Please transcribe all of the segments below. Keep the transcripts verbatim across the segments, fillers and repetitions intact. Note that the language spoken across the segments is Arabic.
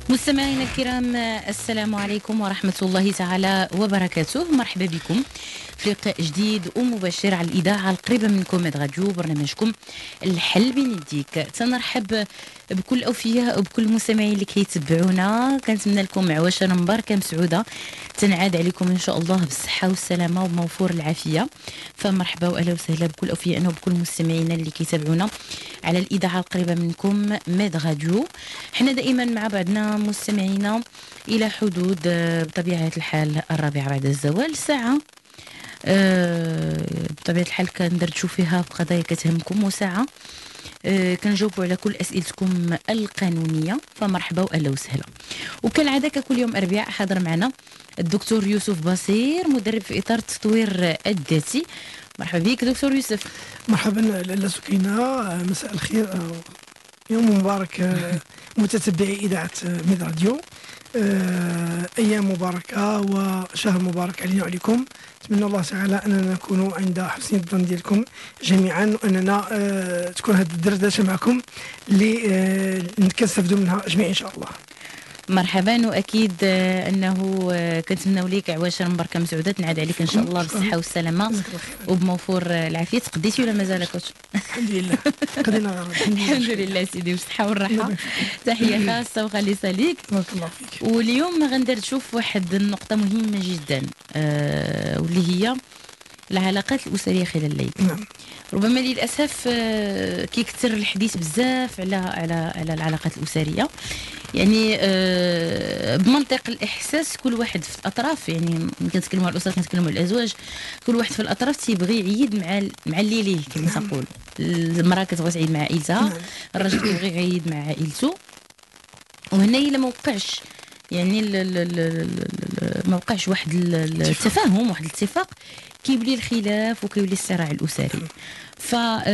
مستمعينا الكرام، السلام عليكم ورحمة الله تعالى وبركاته. مرحبا بكم في لقاء جديد ومباشر على الإذاعة القريبة منكم مد راديو، برنامجكم الحل بين يديك. تنرحب بكل أوفياء وبكل المستمعين اللي كيتبعونا، كنتمنى لكم عواشر مباركة مسعودة تنعاد عليكم إن شاء الله بالصحة والسلامة وبموفور العافية. فمرحبا وأهلا وسهلا بكل أوفيائنا وبكل المستمعين اللي كيتابعونا على الإذاعة القريبة منكم مد راديو. حنا دائما مع بعضنا مستمعينا إلى حدود بطبيعة الحال الرابعة بعد الزوال ساعة، أه بطبيعة الحال كندردشوا فيها في قضايا كتهمكم، وساعة أه كنجاوبوا على كل أسئلتكم القانونية. فمرحبا وأهلا وسهلا. وكالعادة كل يوم أربعاء حاضر معنا الدكتور يوسف بصير، مدرب في إطار التطوير الذاتي. مرحبا بك دكتور يوسف. مرحبا لاله سكينة، مساء الخير، يوم مبارك متتبعي إذاعة مد راديو، أيام مباركة وشهر مبارك علينا وعليكم. أتمنى الله تعالى أننا نكون عند حسن الظن ديالكم جميعا، وأننا تكون هذه الدردشة معكم اللي كنستافدوا منها جميعا إن شاء الله. مرحبا، واكيد انه كنتمناو ليك عواشر مباركه مسعوده تنعاد عليك ان شاء الله بالصحه والسلامه وبموفور العافيه. تقديتي ولا مازال كوتش؟ الحمد لله قدينا الحمد لله سيدي بالصحه والراحه. تحيه خاصه وخالصه ليك. بارك الله فيك. واليوم غندير تشوف واحد النقطه مهمه جدا، آه واللي هي العلاقات الاسريه خلال العيد. نعم. ربما للاسف آه كيكثر الحديث بزاف على على على العلاقات الاسريه، يعني آه بمنطق الاحساس كل واحد في الاطراف، يعني كنتكلموا على الاسره كنتكلموا على الازواج، كل واحد في الاطراف تيبغي يعيد مع مع اللي ليه كما تقول. المراه كتبغي تعيد مع عائلتها، الراجل كيبغي يعيد مع عائلته. وهنا الا ما وقعش يعني ما وقعش واحد التفاهم، واحد الاتفاق، كيولي الخلاف وكيولي الصراع الاسري. ف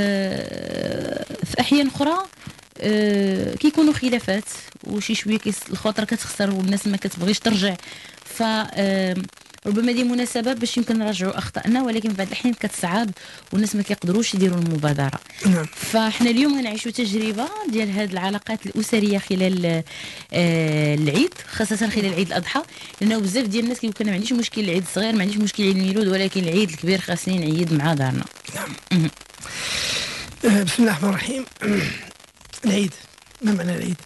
في احيان اخرى أه كيكونوا خلافات وشي شويه الخاطر كتخسر والناس ما كتبغيش ترجع. ف أه ربما دي مناسبه باش يمكن نراجعوا اخطائنا، ولكن بعض الاحيان كتصعب والناس ما كيقدروش يديروا المبادره. نعم. فاحنا اليوم غنعيشوا تجربه ديال هذه العلاقات الاسريه خلال أه العيد، خاصه خلال عيد الاضحى، لانه بزاف ديال الناس كيقول انا ما عنديش مشكل العيد الصغير، ما عنديش مشكل عيد الميلاد، ولكن العيد الكبير خاصني نعيد مع دارنا. نعم. بسم الله الرحمن الرحيم. العيد، ما معنى العيد؟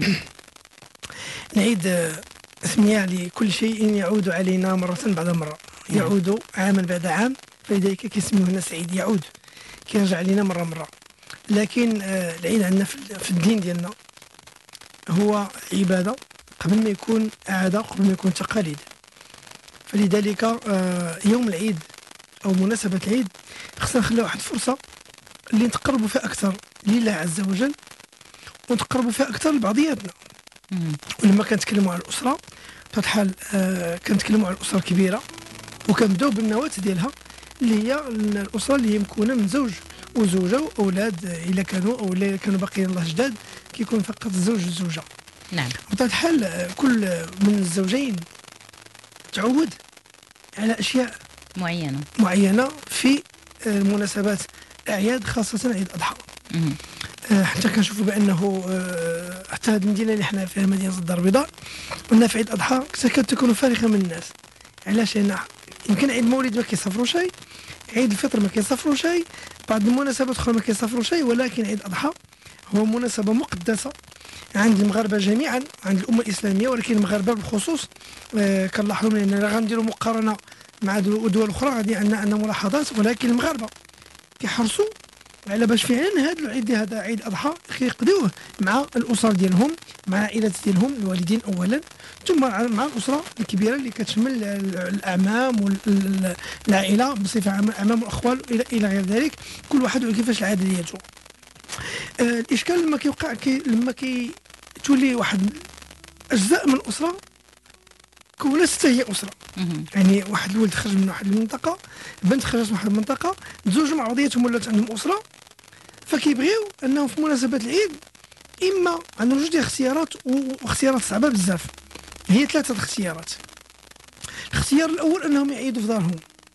العيد اسمية لكل شيء يعود علينا مرة بعد مرة، يعود عاما بعد عام، فلذلك كيسميوه الناس عيد، يعود كيرجع علينا مرة مرة. لكن العيد عندنا في الدين ديالنا هو عبادة قبل ما يكون عادة، قبل ما يكون تقاليد. فلذلك يوم العيد أو مناسبة العيد خصنا نخليو واحد الفرصة اللي نتقربوا فيها أكثر لله عز وجل، ونتقربوا فيها أكثر لبعضياتنا. ولما كنتكلموا على الأسرة بطبيعة الحال آه كنتكلموا على الأسرة الكبيرة، وكنبداو بالنواة ديالها اللي هي الأسرة اللي هي مكونة من زوج وزوجة وأولاد، إلا كانوا أو إلا كانوا باقيين الله جداد كيكون فقط الزوج والزوجة. نعم. بطبيعة الحال كل من الزوجين تعود على أشياء معينة معينة في المناسبات الأعياد، خاصة عيد الأضحى. حتى كنشوفوا بانه حتى هذه المدينه اللي حنا فيها مدينه الدار البيضاء، قلنا في عيد الاضحى كتكاد تكون فارغه من الناس. علاش؟ لان يمكن عيد المولد ما كيسافروا شيء، عيد الفطر ما كيسافروا شيء، بعض المناسبات اخرى ما كيسافروا شيء، ولكن عيد الاضحى هو مناسبه مقدسه عند المغاربه جميعا، عند الامه الاسلاميه، ولكن المغاربه بالخصوص آه كنلاحظوا ان غنديروا مقارنه مع دول اخرى غادي عندنا عندنا ملاحظات، ولكن المغاربه كيحرصوا على باش فعلا هذا العيد هذا عيد الاضحى كيقضيوه مع الاسر ديالهم، مع العائلات ديالهم، الوالدين اولا، ثم مع الاسره الكبيره اللي كتشمل الاعمام والعائله بصفه عامه، الاعمام والاخوال الى الى غير ذلك، كل واحد وكيفاش العاده ديالته. آه الاشكال لما كيوقع كي لما كي تولي واحد اجزاء من الاسره كونت حتى هي اسره. يعني واحد الولد خرج من واحد المنطقه، بنت خرجت من واحد المنطقه، تزوجوا مع بعضياتهم ولات عندهم اسره، فكيبغيو انهم في مناسبه العيد اما عندهم جوج ديال الاختيارات، واختيارات صعبه بزاف. هي ثلاثه اختيارات. الاختيار الاول انهم يعيدوا في دارهم.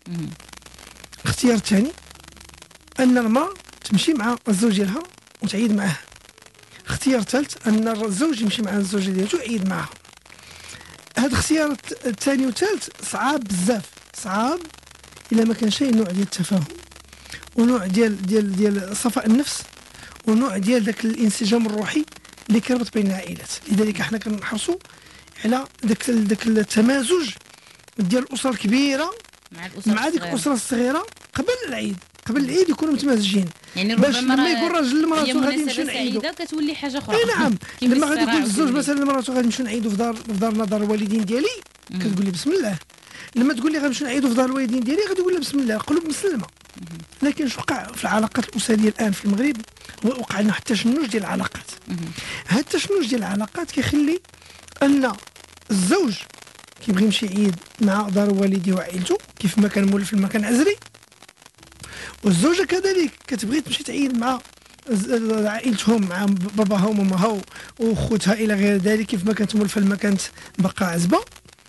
الاختيار الثاني ان المراه تمشي مع الزوج ديالها وتعيد معاه. اختيار ثالث ان الزوج يمشي مع الزوجه ديالته يعيد معها. هذا الاختيار الثاني والثالث صعاب بزاف، صعاب الا ما كان شيء نوع ديال التفاهم ونوع ديال ديال ديال صفاء النفس ونوع ديال ذاك الانسجام الروحي اللي كيربط بين العائلات. لذلك حنا كنحرصوا على ذاك ذاك التمازج ديال الاسره الكبيره مع الاسره مع ديك الاسره الصغيره قبل العيد، قبل العيد يكونوا متمازجين. يعني باش لما يقول الراجل لمراته غادي نمشيو نعيدوا كتولي حاجه اخرى. اي نعم. لما غادي يقول الزوج مثلا لمراته غادي نمشيو نعيدوا في دار في دارنا دار الوالدين ديالي، كتقول لي بسم الله. لما تقول لي غنمشيو نعيدوا في دار الوالدين ديالي غادي تقول لها بسم الله، قلوب مسلمه. لكن شو وقع في العلاقات الاسريه الان في المغرب؟ هو وقع لنا حتى تشنج ديال العلاقات. هذا التشنج ديال العلاقات كيخلي ان الزوج كيبغي يمشي يعيد مع دار والديه وعائلته كيف ما كان مولف المكان عزري، والزوجه كذلك كتبغي تمشي تعيد مع عائلتهم مع باباها وماماها وخوتها الى غير ذلك كيف ما كانت مولفه المكان بقى عزبه.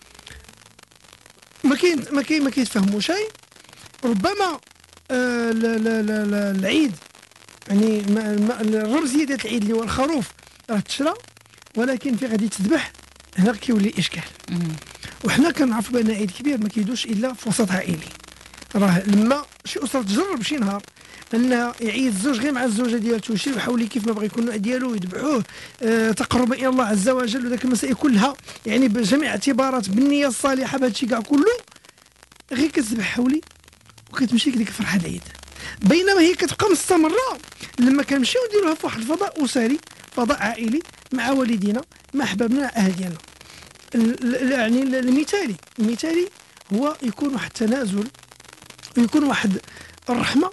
ما كاين ما كاين ما كيتفهموا شيء. ربما آه لا لا لا لا العيد يعني الرمزيه ديال العيد اللي هو الخروف راه تشرى، ولكن في غادي تذبح هنا كيولي اشكال. وحنا كنعرفوا بان عيد كبير ما كيدوش الا في وسط عائلي. راه لما شي اسره تجرب شي نهار انها يعيد الزوج غير مع الزوجه ديالته ويشري حولي كيف ما بغى يكون النوع ديالو ويذبحوه آه تقربا الى الله عز وجل، وذاك المسائل كلها يعني بجميع الاعتبارات بالنيه الصالحه بهذا الشيء كاع كله، غير كتذبح حولي وكتمشي ديك الفرحه العيد. بينما هي كتبقى مستمره لما كنمشيو نديروها في واحد الفضاء اسري، فضاء عائلي مع والدينا مع احبابنا مع اهل ديالنا. يعني المثالي المثالي هو يكون واحد التنازل ويكون واحد الرحمه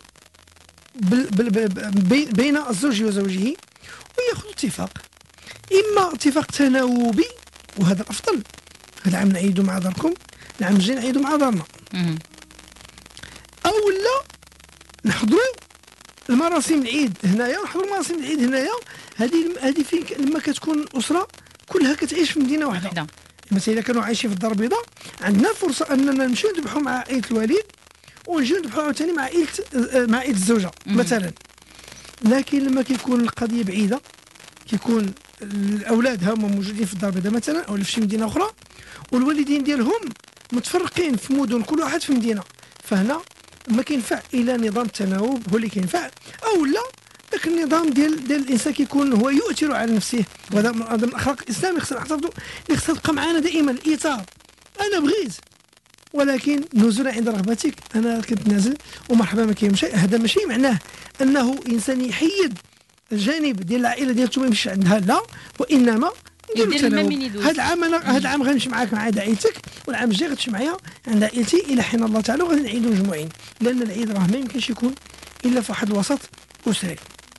بين الزوج وزوجه، وياخذ اتفاق، اما اتفاق تناوبي وهذا الافضل، هذا العام نعيدوا مع داركم، العام الجاي نعيدوا مع دارنا، او لا نحضروا المراسم العيد هنايا، نحضروا مراسم العيد هنايا. هذه هذه فين لما كتكون الاسره كلها كتعيش في مدينه واحده. مثلا اذا كانوا عايشين في الدار البيضاء عندنا فرصه اننا نمشيو نذبحوا مع عائله الوالد ونجيو نذبحوا عاوتاني مع عائله مع عائله الزوجه مثلا. لكن لما كيكون القضيه بعيده، كيكون الاولاد هما موجودين في الدار البيضاء مثلا او في شي مدينه اخرى والوالدين ديالهم متفرقين في مدن كل واحد في مدينه، فهنا ما كينفع الا نظام التناوب هو اللي كينفع، او لا ذاك النظام ديال ديال الانسان كيكون هو يؤثر على نفسه. وهذا من الاخلاق الاسلام خصنا نحتفظوا اللي خصها تبقى معنا دائما، الايثار. انا بغيت ولكن نزولا عند رغبتك، انا كنتنازل ومرحبا ما كاين. هذا ماشي معناه انه انسان يحيد الجانب ديال العائله ديالته ما يمشيش عندها، لا، وانما نديروا التناوب. هذا العام انا هذا العام غنمشي معاك مع عائلتك، والعام الجاي غتمشي معايا عند عائلتي الى حين الله تعالى، وغادي نعيدوا مجموعين، لان العيد راه ما يمكنش يكون الا في واحد الوسط اسري.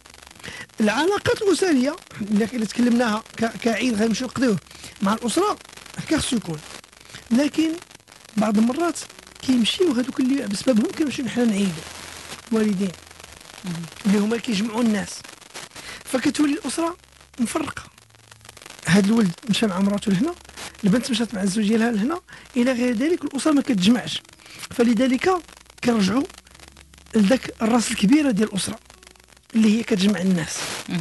العلاقات الاسريه اللي تكلمناها كعيد غنمشيو نقضيوه مع الاسره هكا خصو يكون، لكن بعض المرات كيمشيو هذوك اللي بسببهم كنمشيو حنا نعيدوا والدين اللي هما كيجمعوا الناس، فكتولي الاسره مفرقه. هذا الولد مشى مع مراته لهنا، البنت مشات مع الزوج ديالها لهنا الى غير ذلك، الاسره ما كتجمعش. فلذلك كنرجعوا لذاك الراس الكبيره ديال الاسره اللي هي كتجمع الناس.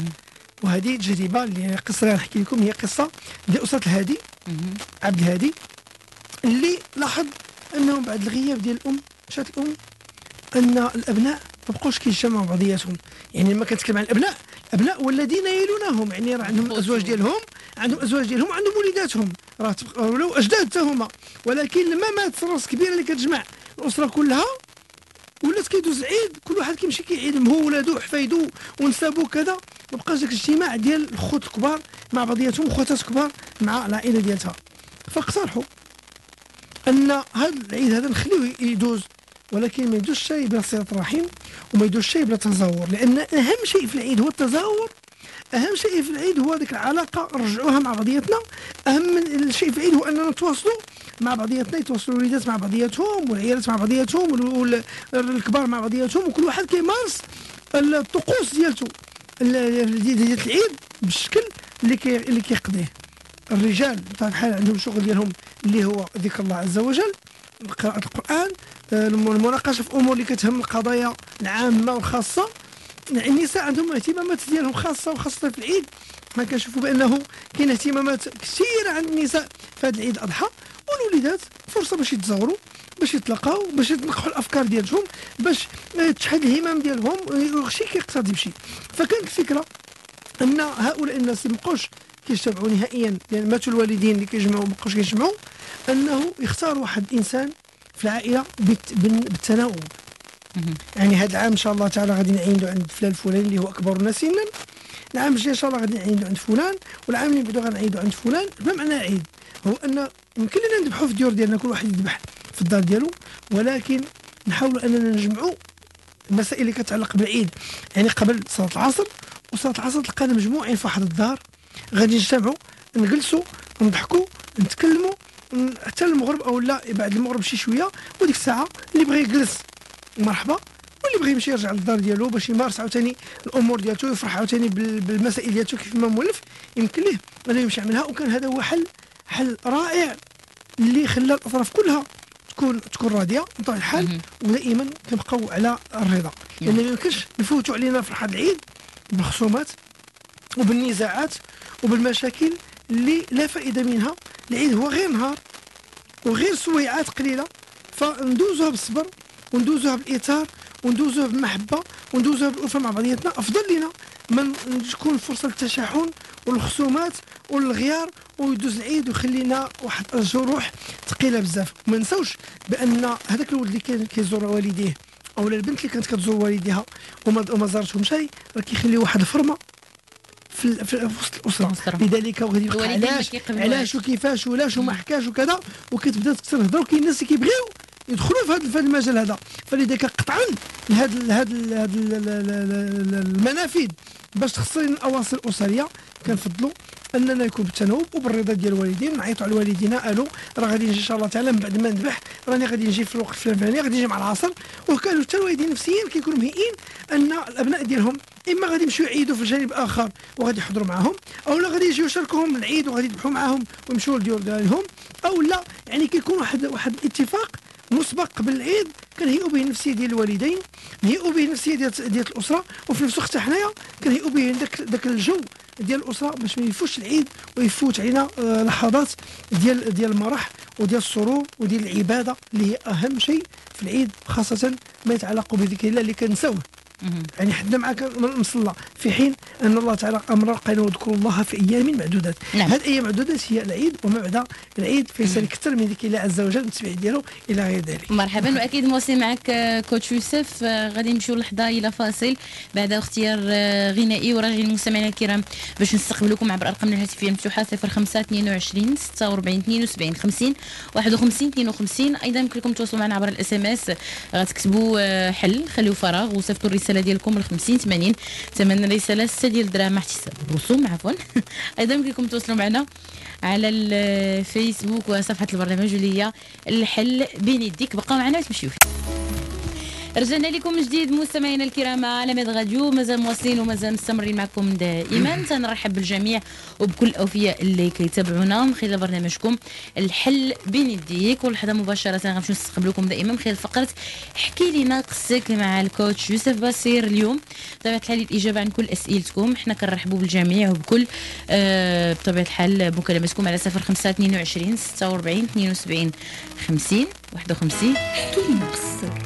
وهذه تجربه اللي قصه اللي نحكي لكم هي قصه ديال اسره الهادي عبد الهادي، اللي لاحظ انه بعد الغياب ديال الام مشات الام ان الابناء ما بقوش كيجتمعوا بعضياتهم. يعني لما كنتكلم عن الابناء، الابناء والذين يلونهم، يعني راه عندهم الازواج ديالهم، عندهم ازواج ديالهم، عندهم وليداتهم، راه ولاو اجداد حتى هما. ولكن لما مات الراس الكبيره اللي كتجمع الاسره كلها ولات كيدوز عيد، كل واحد كيمشي كيعيد هو ولادو وحفايدو ونسابو كذا، ما بقاش داك الاجتماع ديال الخوت الكبار مع بعضياتهم وخواتات كبار مع العائله ديالها. فاقترحوا ان هذا العيد هذا نخليوه يدوز، ولكن ما يدوزش شيء بلا صله الرحم، وما يدوزش شيء بلا تزاور، لان اهم شيء في العيد هو التزاور. اهم شيء في العيد هو ديك العلاقه نرجعوها مع بعضياتنا. اهم شيء في العيد هو اننا نتواصلوا مع بعضياتنا، يتواصلوا الوليدات مع بعضياتهم والعيالات مع بعضياتهم والكبار مع بعضياتهم، وكل واحد كيمارس الطقوس ديالته ديال العيد بالشكل اللي كي اللي كيقضيه. الرجال بطبيعه الحال عندهم شغل ديالهم اللي هو ذكر الله عز وجل، قراءة القرآن، المناقشة في أمور اللي كتهم القضايا العامة والخاصة. النساء عندهم اهتمامات ديالهم خاصة وخاصة في العيد، ما كنشوفوا بانه كاين اهتمامات كثيره عند النساء في هذا العيد الاضحى، والوليدات فرصه باش يتزوروا، باش يتلاقاو، باش يتنقحوا الافكار ديالهم، باش تشحن الهمم ديالهم، شي كيقتضي بشي. فكانت الفكره ان هؤلاء الناس اللي مابقاوش كيجتمعوا نهائيا، يعني ماتوا الوالدين اللي كيجمعوا مابقاوش كيجمعوا، انه يختار واحد الانسان في العائله بالتناوب. يعني هذا العام ان شاء الله تعالى غادي نعيدوا عند فلان الفلاني اللي هو اكبر الناس سنا، العام الجاي ان شاء الله غادي نعيدوا عند فلان، والعام اللي بعده غنعيدوا عند فلان. ما معنى العيد؟ هو ان يمكن لنا نذبحوا في الديور ديالنا، كل واحد يذبح في الدار ديالو، ولكن نحاولوا اننا نجمعوا المسائل اللي كتعلق بالعيد. يعني قبل صلاه العصر وصلاه العصر تلقانا مجموعين في واحد الدار، غادي نجتمعوا، نجلسوا، نضحكوا، نتكلموا حتى المغرب او لا بعد المغرب شي شويه، وديك الساعه اللي بغى يجلس مرحبا، واللي بغى يمشي يرجع للدار ديالو باش يمارس عاوتاني الامور ديالته، يفرح عاوتاني بالمسائل ديالته كيف ما مولف يمكن ليه انه يمشي يعملها. وكان هذا هو حل حل رائع اللي خلى الاطراف كلها تكون تكون راضيه بطبيعه الحال، ودائما كنبقاو على الرضا، لان ما يمكنش نفوتوا علينا فرحه العيد بالخصومات وبالنزاعات وبالمشاكل اللي لا فائده منها. العيد هو غير نهار وغير سويعات قليله، فندوزوها بالصبر وندوزوها بالاثار وندوزوها بالمحبه وندوزوها بالالفه مع بعضياتنا. افضل لنا من تكون فرصه للتشاحن والخصومات والغيار ويدوز العيد ويخلينا واحد الجروح ثقيله بزاف. وما نساوش بان هذاك الولد اللي كان كيزور والديه او البنت اللي كانت كتزور والديها وما وما زارتهمش راه كيخلي واحد الفرمه في, في وسط الاسره. لذلك وغادي يبقى علاش علاش وكيفاش ولاش وما حكاش وكذا، وكتبدا تكثر الهضره، وكاين الناس اللي كيبغيو يدخلوا في هذا المجال هذا. فلذلك قطعا هذا هذا المنافذ باش تخسر الاواصر الاسريه كنفضلوا اننا يكون بالتناوب وبالرضا ديال الوالدين. نعيطوا على والدينا قالوا راه غادي نجي ان شاء الله تعالى من بعد ما نذبح، راني غادي نجي في الوقت الفلاني، غادي نجي مع العصر. وكانوا حتى الوالدين نفسيا كيكونوا مهيئين ان الابناء ديالهم اما غادي يمشيو يعيدوا في الجانب الاخر وغادي يحضروا معهم، او لا غادي يجيو يشاركوهم العيد وغادي يذبحوا معهم ويمشيو للديور ديالهم، او لا يعني كيكون واحد واحد الاتفاق مسبق قبل العيد كنهيئوا به النفسيه ديال الوالدين، نهيئوا به النفسيه ديال ديال الاسره، وفي نفس الوقت حنايا كنهيئوا به داك داك الجو ديال الاسره باش ما يفوتش العيد ويفوت علينا آه لحظات ديال ديال المرح وديال السرور وديال العباده اللي هي اهم شيء في العيد، خاصه ما يتعلق بذكر الله اللي كنساوه. يعني حنا معاك مصلى في حين ان الله تعالى امر قال واذكروا الله في ايام معدودات. نعم. هذه الايام معدودات هي العيد، وما بعد العيد فيصير كثر من ذكر الله عز وجل والتسبيح ديالو الى غير ذلك. مرحبا. واكيد مواصلين معك كوتش يوسف. غادي نمشيو لحظه الى فاصل بعد اختيار غنائي، وراجعين المستمعين الكرام باش نستقبلكم عبر ارقامنا الهاتفيه المفتوحه صفر خمسة اثنين وعشرين ستة وأربعين اثنين وسبعين خمسين واحد وخمسين اثنين وخمسين. ايضا يمكن لكم تواصلوا معنا عبر الاس ام اس، غتكتبوا حل خليوا فراغ وصيفطوا الرساله ديالكم ل خمسين ثمانين، ثمن الرساله ستة ديال الدراهم مع احتساب الرسوم عفوا. ايضا يمكن لكم تواصلوا معنا على الفيسبوك وصفحه البرنامج اللي هي الحل بين يديك. بقاو معنا تمشيو. رجعنا لكم جديد مستمعينا الكرام على ميد راديو، مازال مواصلين ومازال مستمرين معكم دائما. تنرحب بالجميع وبكل الاوفياء اللي كيتابعونا من خلال برنامجكم الحل بين يديك. واللحظه مباشره غنمشيو نستقبلكم دائما من خلال فقره احكي لنا قصتك مع الكوتش يوسف بصير. اليوم بطبيعه الحال الاجابه عن كل اسئلتكم، حنا كنرحبوا بالجميع وبكل آه بطبيعه الحال مكالمتكم على صفر خمسة اثنين وعشرين ستة وأربعين اثنين وسبعين خمسين واحد وخمسين. احكي لنا قصتك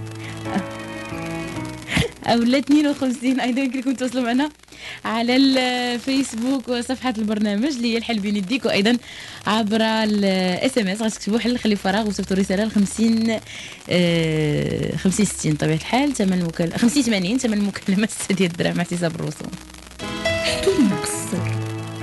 او لا اثنين وخمسين. ايضا يمكن لكم تواصلوا معنا على الفيسبوك وصفحه البرنامج اللي هي الحل بين يديك، وايضا عبر الاس ام اس غتكتبوا حل خلي فراغ وصيفطوا رساله ل خمسين آه خمسين ستين بطبيعه الحال، ثمن مكالمه خمسين ثمانين، ثمن المكالمه ستة ديال الدراهم مع احتساب الرسوم. احكي لنا قصتك.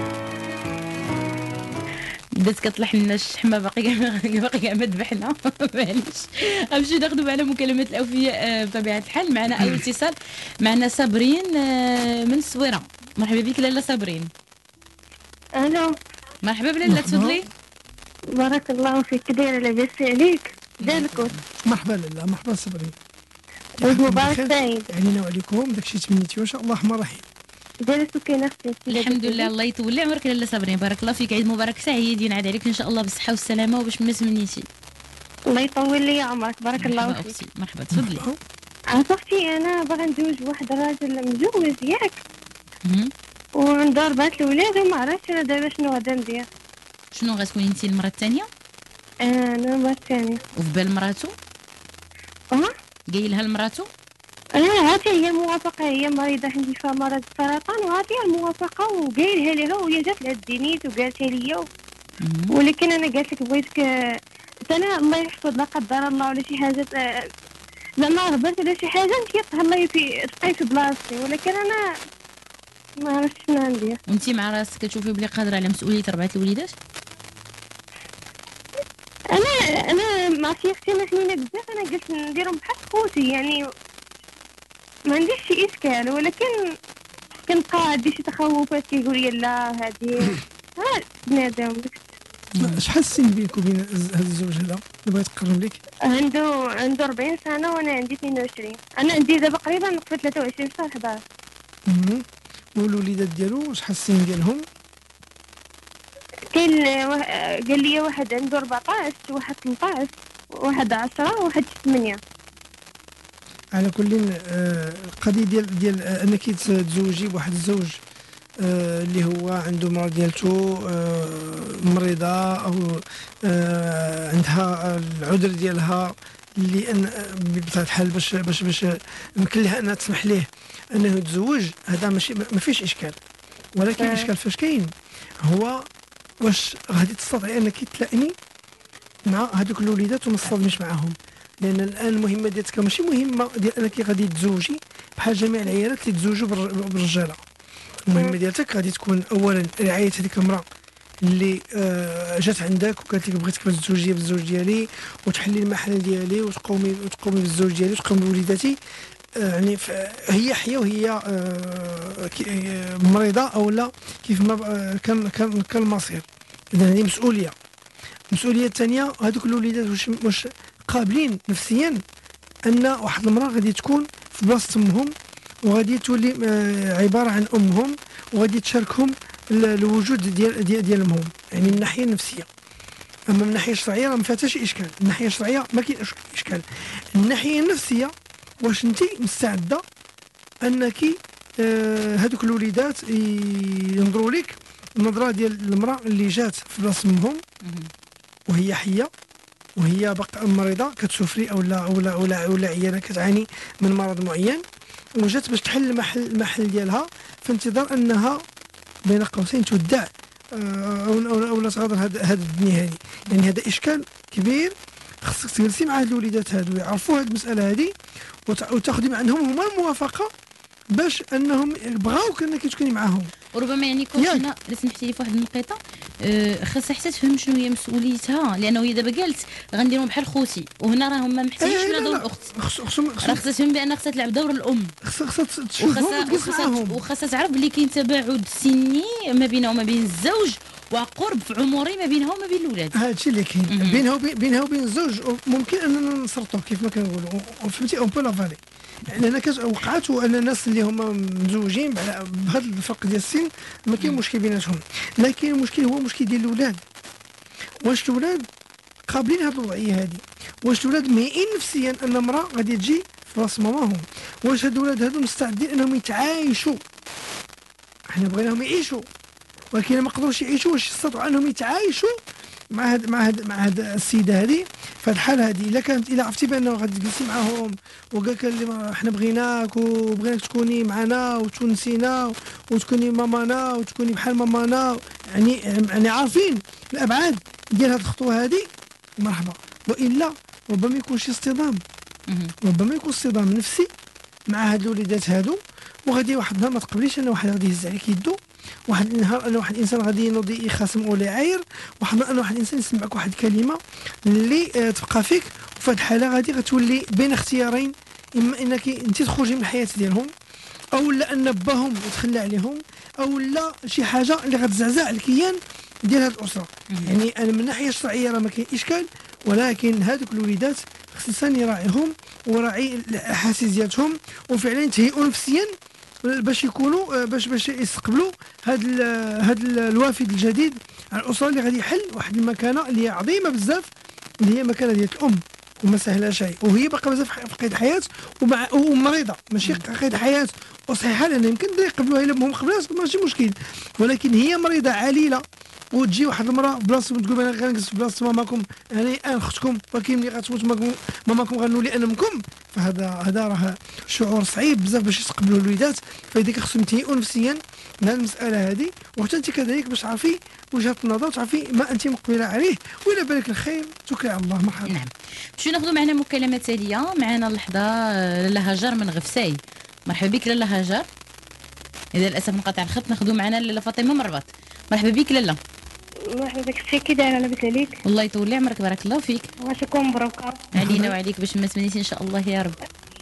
بدات كطلع لنا الشحمه باقي باقي كاع ما ذبحنا. معليش غنمشيو ناخذوا معنا مكالمات الاوفياء بطبيعه الحال. معنا اول اتصال، معنا صابرين من الصويره. مرحبا بك لاله صابرين. الو مرحبا بلاله، تفضلي. بارك الله فيك. كدايره لاباس عليك؟ دالكم مرحبا لاله. مرحبا صابرين. عيد مبارك سعيد علينا وعليكم. داكشي تمنيتو ان شاء الله الرحمن الرحيم. جالسوا كاين اختي الحمد لله. الله يطول لي عمرك لاله صابرين. بارك الله فيك. عيد مبارك سعيد ينعاد عليك ان شاء الله بالصحه والسلامه وباش ما تمنيتي. الله يطول لي عمرك. بارك الله فيك. أختي. مرحبا تفضلي. عرفتي انا باغا نتزوج بواحد الراجل مجوز ياك، وعندها أربعة الولاد وما عرفتش أنا دابا شنو غادا ندير. شنو غتكوني انت المره الثانيه أنا المرة الثانية. وفي بال مراتو أه قايلها لمراتو؟ أنا هاتي هي الموافقة، هي مريضة عندي فيها مرض السرطان وهاتي الموافقة وقايلها لها وهي جات لهدينيت وقالتها ليا و... مهم. ولكن أنا قالت لك بغيتك آه، أنا الله يحفظ لا قدر الله ولا شي حاجة آه، زعما هبطت ولا شي حاجة انت تهلاي في تبقاي في بلاصتي، ولكن أنا ما عرفتش شنو ندير. وانت مع راسك كتشوفي بلي قادره على مسؤوليه ربعه الوليدات؟ انا انا مع شي اختي انا حنينه بزاف، انا قلت نديرهم بحال خوتي يعني ما عنديش شي اشكال، ولكن كنبقى عندي شي تخوفات كيقول لي لا هادي ها بنادم شحال السن بينك وبين هذا الزوج هذا اللي بغا يتقرب لك؟ عنده عنده أربعين سنه وانا عندي اثنين وعشرين. انا عندي دابا تقريبا في ثلاثة وعشرين شهر حداش. مهم. والوليدات ديالو شحال السن ديالهم؟ كاين وا- قال لي واحد عنده أربعطاش، واحد ثمنطاش، واحد عشرة، واحد ثمانية. على كل آه، القضيه ديال ديال آه، انك تزوجي بواحد الزوج آه، اللي هو عنده مرض ديالته آه، مريضه او آه، عندها العذر ديالها اللي ان آه، بطبيعه الحال باش باش باش يمكن لها انها تسمح ليه انه يتزوج، هذا ماشي ما فيش اشكال. ولكن آه. الاشكال فاش كاين هو واش غادي تستطيعي انك تلائمي مع هذوك الوليدات وما تصطدميش معاهم، لان الان المهمه ديالك ماشي مهمه ديال انك غادي تزوجي بحال جميع العيالات اللي تزوجوا بالر- بالرجاله. المهمه ديالتك غادي تكون اولا رعايه هذيك المراه اللي آه جات عندك وقالت لك بغيتك باش تزوجي بالزوج ديالي وتحلي المحل ديالي وتقومي وتقومي بالزوج ديالي وتقومي بوليداتي. آه يعني ف- هي حيه وهي آه كي- آه، مريضه او لا كيف ما آه، كان كان كان المصير. اذا هذه مسؤوليه. المسؤوليه الثانيه هذوك الوليدات واش واش قابلين نفسيا ان واحد المراه غادي تكون في بلاصه امهم وغادي تولي آه، عباره عن امهم وغادي تشاركهم ال- الوجود ديال ديال ديال امهم، يعني من الناحيه النفسيه. اما من الناحيه الشرعيه راه ما فيها حتى شي اشكال، من الناحيه الشرعيه ما كاين إش- اشكال. الناحيه النفسيه واش انت مستعده انك آه، هذوك الوليدات ي- ينظروا لك النظره ديال المراه اللي جات في بلاصه امهم مهم. وهي حيه وهي باقا مريضه كتسوفري او لا او لا او لا, أو لا عيانه كتعاني من مرض معين وجات باش تحل المحل المحل ديالها في انتظار انها بين قوسين تودع آه، او او, أو لا تغادر هاد هاد الدنيا هذه. يعني هذا اشكال كبير، خصك تجلسي مع هاد الوليدات هادو يعرفوا هاد المساله هذه وت- وتاخذي من عندهم هما الموافقه باش انهم بغاوك انك تكوني معاهم. وربما يعني كون ياك. هنا لا سمحتي لي في واحد النقيطه آه، خاصها حتى تفهم شنو هي مسؤوليتها، لانه هي دابا قالت غنديرهم بحال خوتي، وهنا راه هما محتاجين إيه، شويه لا، دور لا. الاخت. خص- خصهم راه خصهم خاصها تفهم بان خاصها تلعب دور الام، خصها خصها تشوفهم وخاصها وتجلس وخاصها معاهم. وخاصها تعرف بلي كاين تباعد سني ما بينها وما بين الزوج وقرب عمري ما بينها وما بين الاولاد. هذا الشيء اللي كاين مهم. بينها وبين بينها وبين الزوج ممكن اننا نصرطوا كيف ما كنقولوا فهمتي اون بو لافالي. يعني انا كت وقعت وان الناس اللي هما مزوجين بع- بهذا الفرق ديال السن ما كاين مشكل بيناتهم، لكن المشكل هو مشكل ديال الاولاد. واش الاولاد قابلين هذه الوضعيه هذه؟ واش الاولاد مهيئين نفسيا ان امراه غادي تجي في راس ماماهم؟ واش هاد الاولاد هادو مستعدين انهم يتعايشوا؟ احنا بغيناهم يعيشوا ولكن ما قدروش يعيشوا. واش يستطيعوا انهم يتعايشوا مع هاد مع هاد مع هاد السيده هذه في هاد الحاله هذه؟ الا كانت الا عرفتي بانه غادي تجلسي معاهم وقال لك اللي ما- احنا بغيناك وبغيناك تكوني معنا وتونسينا وتكوني مامانا وتكوني بحال مامانا، يعني يعني عارفين الابعاد ديال هاد الخطوه هذه، مرحبا. والا ربما يكون شي اصطدام، مهم. ربما يكون اصطدام نفسي مع هاد الوليدات هادو، وغادي واحد النهار ما تقبليش ان واحد غادي يهز عليك يدو، واحد النهار ان واحد الانسان غادي ينوض يخاصم ولا يعاير، واحد النهار ان واحد الانسان يسمعك واحد الكلمه اللي آه تبقى فيك. وفي هاد الحاله غادي غتولي بين اختيارين، اما انك انت تخرجي من الحياه ديالهم او لا ان باهم يتخلى عليهم او لا شي حاجه اللي غتزعزع الكيان ديال هاد الاسره. مهم. يعني انا من الناحيه الشرعيه راه ما كاين اشكال، ولكن هذوك الوليدات خص الانسان يراعيهم ويراعي الاحاسيس ديالهم وفعلا يتهيئوا نفسيا باش يكونوا آه، باش باش يستقبلوا هاد ال هاد ال الوافد الجديد على الاسره اللي غادي يحل واحد المكانه اللي هي عظيمه بزاف اللي هي مكانه ديال الام. وما سهله شيء، وهي باقا مازال في قيد حياه ومع ومريضه ماشي قيد حياه وصحيحه، لان يمكن يقبلوها الا هم قبلات ماشي مشكل، ولكن هي مريضه عليله وتجي واحد المراه بلاصتكم تقول انا غنجلس في بلاصه ماماكم هنيئا اختكم، ولكن ملي غتموت ماماكم غنولي انا امكم، فهذا هذا راه شعور صعيب بزاف باش يتقبلوا الوليدات. فلذلك خصهم يتهيئوا نفسيا من هذه المساله هذه، وحتى انت كذلك باش تعرفي وجهه النظر وتعرفي ما انت مقبله عليه، وإلا بالك الخير توكلي على الله. مرحبا. نعم. باش ناخذوا معنا مكالمه تاليه. معنا اللحظه لاله هاجر من غفساي. مرحبا بك لاله هاجر. اذا للاسف انقطع الخط ناخذوا معنا لاله فاطمه من الرباط. مرحبا بك لاله. مرحبا بك سي كي دايره لاباس عليك؟ والله يطول لي عمرك بارك الله فيك. واش تكون مبروكه علينا وعليك باش ما تمنيتي ان شاء الله يا رب.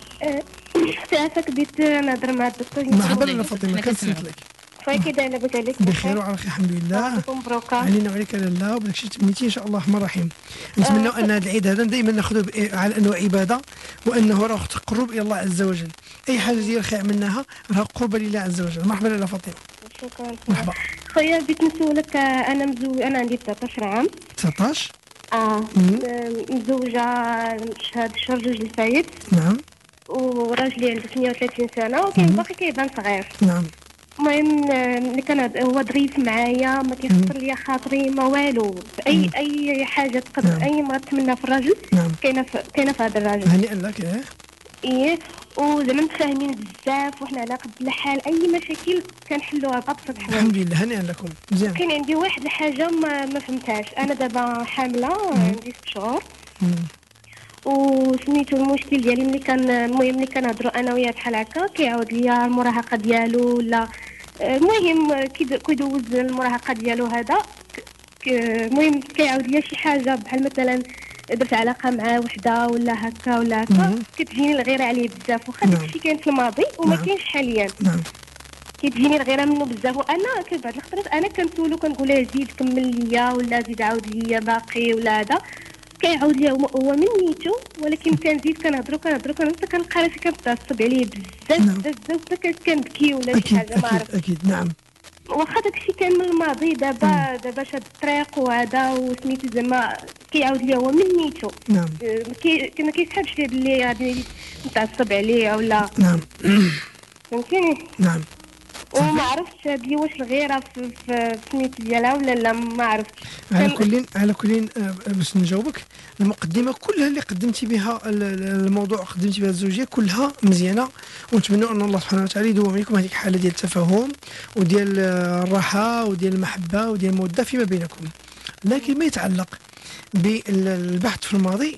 ساعتك بديت نهضر مع الدكتور. مرحبا لاله فاطمه كنسمح لك. كيف كي دايره لاباس عليك؟ بخير وعلى خير الحمد لله. تكون مبروكه علينا وعليك لاله وبداك الشيء تمنيتي ان شاء الله الرحمن الرحيم. نتمنوا ان هذا العيد هذا دائما ناخذه على انه عباده، وانه راه تقرب الى الله عز وجل. اي حاجه ديال خير منها راه قربه لله عز وجل. مرحبا لاله فاطمه. شكرا. مرحبا. خويا بغيت نسولك، انا مزوج انا عندي تسعطاش عام. تسعطاش. اه مزوجه هذا الشهر جوج الفايت. نعم. وراجلي عنده ثمانية وثلاثين سنه وكاين باقي كيبان صغير. نعم. المهم ملي كان هو ظريف معايا ما كيخطر ليا خاطري ما والو، اي مم. اي حاجه تقدر نعم. اي مرة تمنى في الراجل نعم. كاينه في كاينه في هذا الراجل. هنيئا لك. ايه ايه وزعما متفاهمين بزاف وحنا على قد الحال، اي مشاكل كنحلوها بابسط الحوايج. الحمد لله. هنيئا لكم. مزيان. كاين عندي واحد الحاجه ما, ما فهمتهاش. انا دابا حامله عندي ست شهور مم. وسميتو المشكل ديالي ملي كان المهم ملي كنهضروا انا وياه بحال هكا كيعاود ليا المراهقه ديالو ولا المهم كيدوز المراهقه ديالو هذا. المهم كيعاود ليا شي حاجه بحال مثلا درت علاقه مع وحده ولا هكا ولا هكا كتجيني الغيره عليه بزاف، واخا داكشي كان في الماضي وما نعم. كاينش حاليا. نعم. كتجيني الغيره منه بزاف، وانا كل بعض الخطرات انا كنسولو كنقول له زيد كمل ليا ولا زيد عاود ليا باقي ولا هذا، كيعاود ليا هو من نيتو، ولكن كنزيد كنهضروا كنهضروا كنبدا كنلقى راسي كنتعصب عليه بزاف نعم. بزاف بزاف كنبكي ولا شي اكيد حاجه ما اكيد عرفت. اكيد. نعم. واخا داكشي كان من الماضي، دابا دابا شاد الطريق وهذا وسميتو زعما كيعاود ليا هو من نيتو. نعم. كي ما كيسحبش ليا بلي غادي نتعصب عليه ولا نعم. فهمتيني. نعم. وما عرفتش هذه واش الغيره في في سميتو ديالها ولا لا ما عرفتش. على كل على كل باش نجاوبك، المقدمه كلها اللي قدمتي بها الموضوع قدمتي بها الزوجيه كلها مزيانه، ونتمنى ان الله سبحانه وتعالى يدوم عليكم هذيك الحاله ديال التفاهم وديال الراحه وديال المحبه وديال الموده فيما بينكم. لكن ما يتعلق بالبحث في الماضي،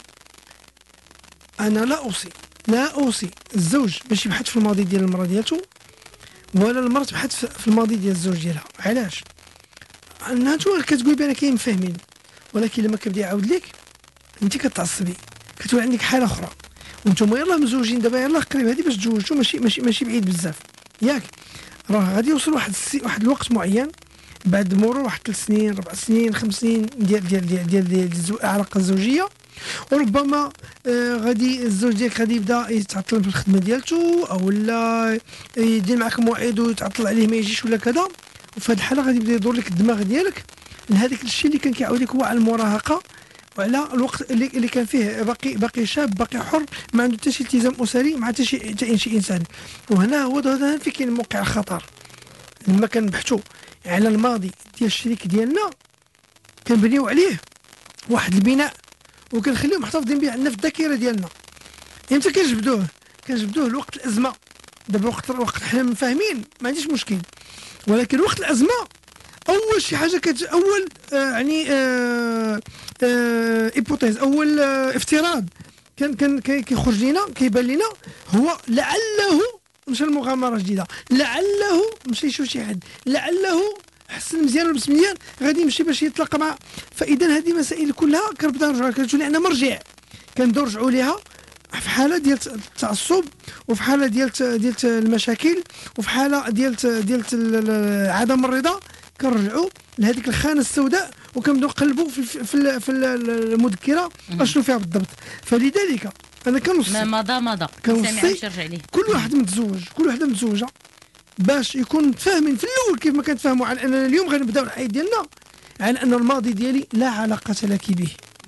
انا لا اوصي لا اوصي الزوج باش يبحث في الماضي ديال المراه ديالته، ولا المراه تبحث في الماضي ديال الزوج ديالها. علاش؟ انتو كتقول بان كاين فاهمين، ولكن لما كيبدا يعاود لك انت كتعصبي، كتولي عندك حاله اخرى، وانتم يلاه مزوجين دابا يلاه قريب هذه باش تزوجتوا، ماشي ماشي ماشي بعيد بزاف ياك. راه غادي يوصل واحد السي واحد الوقت معين بعد مرور واحد ثلاث سنين ربع سنين خمس سنين ديال ديال ديال ديال, ديال, ديال العلاقه الزوجيه، وربما آه غادي الزوج ديالك غادي يبدا يتعطل في الخدمه ديالته، او لا يدير معك موعد ويتعطل عليه ما يجيش ولا كذا، وفي هذه الحاله غادي يبدا يدور لك الدماغ ديالك لهذاك الشيء اللي كان كيعاود لك هو على المراهقه وعلى الوقت اللي, اللي كان فيه باقي باقي شاب باقي حر، ما عنده حتى شي التزام اسري مع حتى شي شي انسان. وهنا هو هذا فين كاين موقع الخطر. لما كنبحثوا على الماضي ديال الشريك ديالنا كنبنيو عليه واحد البناء وكنخليو محتفظين به عندنا في الذاكره ديالنا. امتى كنجبدوه؟ كنجبدوه لوقت الازمه. دابا وقت وقت حنا مفاهمين ما عنديش مشكل، ولكن وقت الازمه اول شي حاجه كت اول آه يعني آه آه ايبوتيز اول آه افتراض كان كان كيخرج لينا كيبان لينا هو لعله مشى لمغامره جديده، لعله مشى يشوف شي حد، لعله حسن مزيان ولبس مزيان غادي يمشي باش يتلاقى مع. فاذا هذه مسائل كلها كنبدا نرجعوا كتولي عندنا مرجع كندور نرجعوا ليها في حاله ديال التعصب، وفي حاله ديال ديال المشاكل، وفي حاله ديال ديال عدم الرضا كنرجعوا لهذيك الخانه السوداء وكنبداو نقلبوا في في في المذكره اشنو فيها بالضبط. فلذلك انا كنوصي ما مضى مضى كنوصي عليه كل واحد متزوج كل وحده متزوجه باش يكون متفاهمين في الاول كيف ما كنتفاهموا على اننا اليوم غنبداو الحياه ديالنا على ان الماضي ديالي لا علاقه لك به.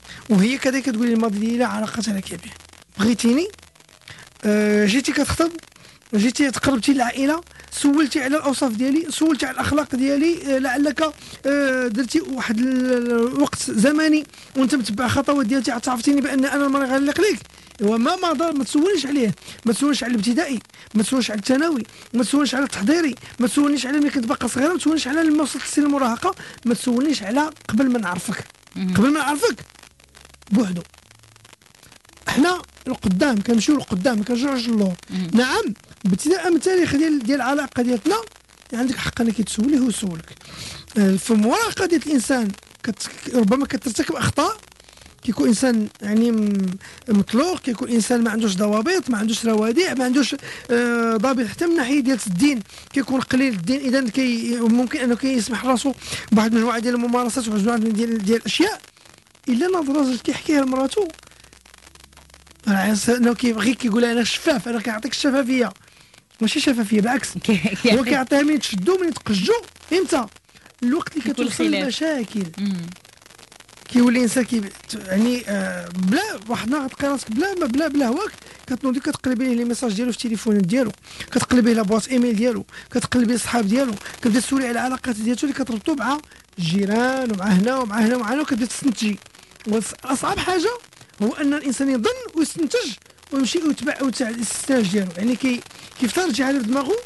وهي كذلك تقول لي الماضي ديالها علاقتها لك به. بغيتيني آه جيتي كتخطب، جيتي تقربتي للعائله، سولتي على الاوصاف ديالي، سولتي على الاخلاق ديالي، آه لعلك آه درتي واحد الوقت زمني وانت متبع خطوات ديالتي، عرفتيني بان انا المرة غنليق ليك. وما ما دار ما تسولنيش عليه، ما تسولنيش على الابتدائي، ما تسولنيش على الثانوي، ما تسولنيش على التحضيري، ما تسولنيش على ملي كنت باقا صغيره، ما تسولنيش على لما وصلت لسن المراهقه، ما تسولنيش على قبل ما نعرفك. قبل ما نعرفك بوحدو احنا القدام كنمشيو للقدام، ما كنرجعوش للور. نعم ابتداء من التاريخ ديال ديال العلاقه ديالتنا عندك حق انك تسولي هو يسولك. في مراهقه ديال الانسان كت... ربما كترتكب اخطاء، كيكون انسان يعني مطلوق، كيكون انسان ما عندوش ضوابط، ما عندوش روادع، ما عندوش آه ضابط حتى من ناحيه ديال الدين، كيكون قليل الدين، اذا كي ممكن انه كيسمح راسو بواحد المجموعه ديال الممارسات وواحد المجموعه ديال ديال الاشياء. الا ناض راجل كيحكيها لمراتو انه كيبغي كيقول انا شفاف، انا كيعطيك الشفافيه، ماشي شفافيه بالعكس، هو كيعطيها من يتشدو من يتقجو. امتى؟ الوقت اللي كتوصل للمشاكل كيولي الانسان كي يعني آه بلا واحد النهار تلقى راسك بلا بلا بلا هواك كتنوضي كتقلبي ليه لي ميساج ديالو في التليفون ديالو، كتقلبي له بواط ايميل ديالو، كتقلبي الصحاب ديالو، كتبدا تسولي على العلاقات ديالته اللي كتربطو مع الجيران ومع هنا ومع هنا ومع هنا، وكتبدا تستنتجي. واصعب حاجه هو ان الانسان يظن ويستنتج ويمشي ويتبع الاستنتاج ديالو، يعني كي كيفترض شي حاجه في دماغه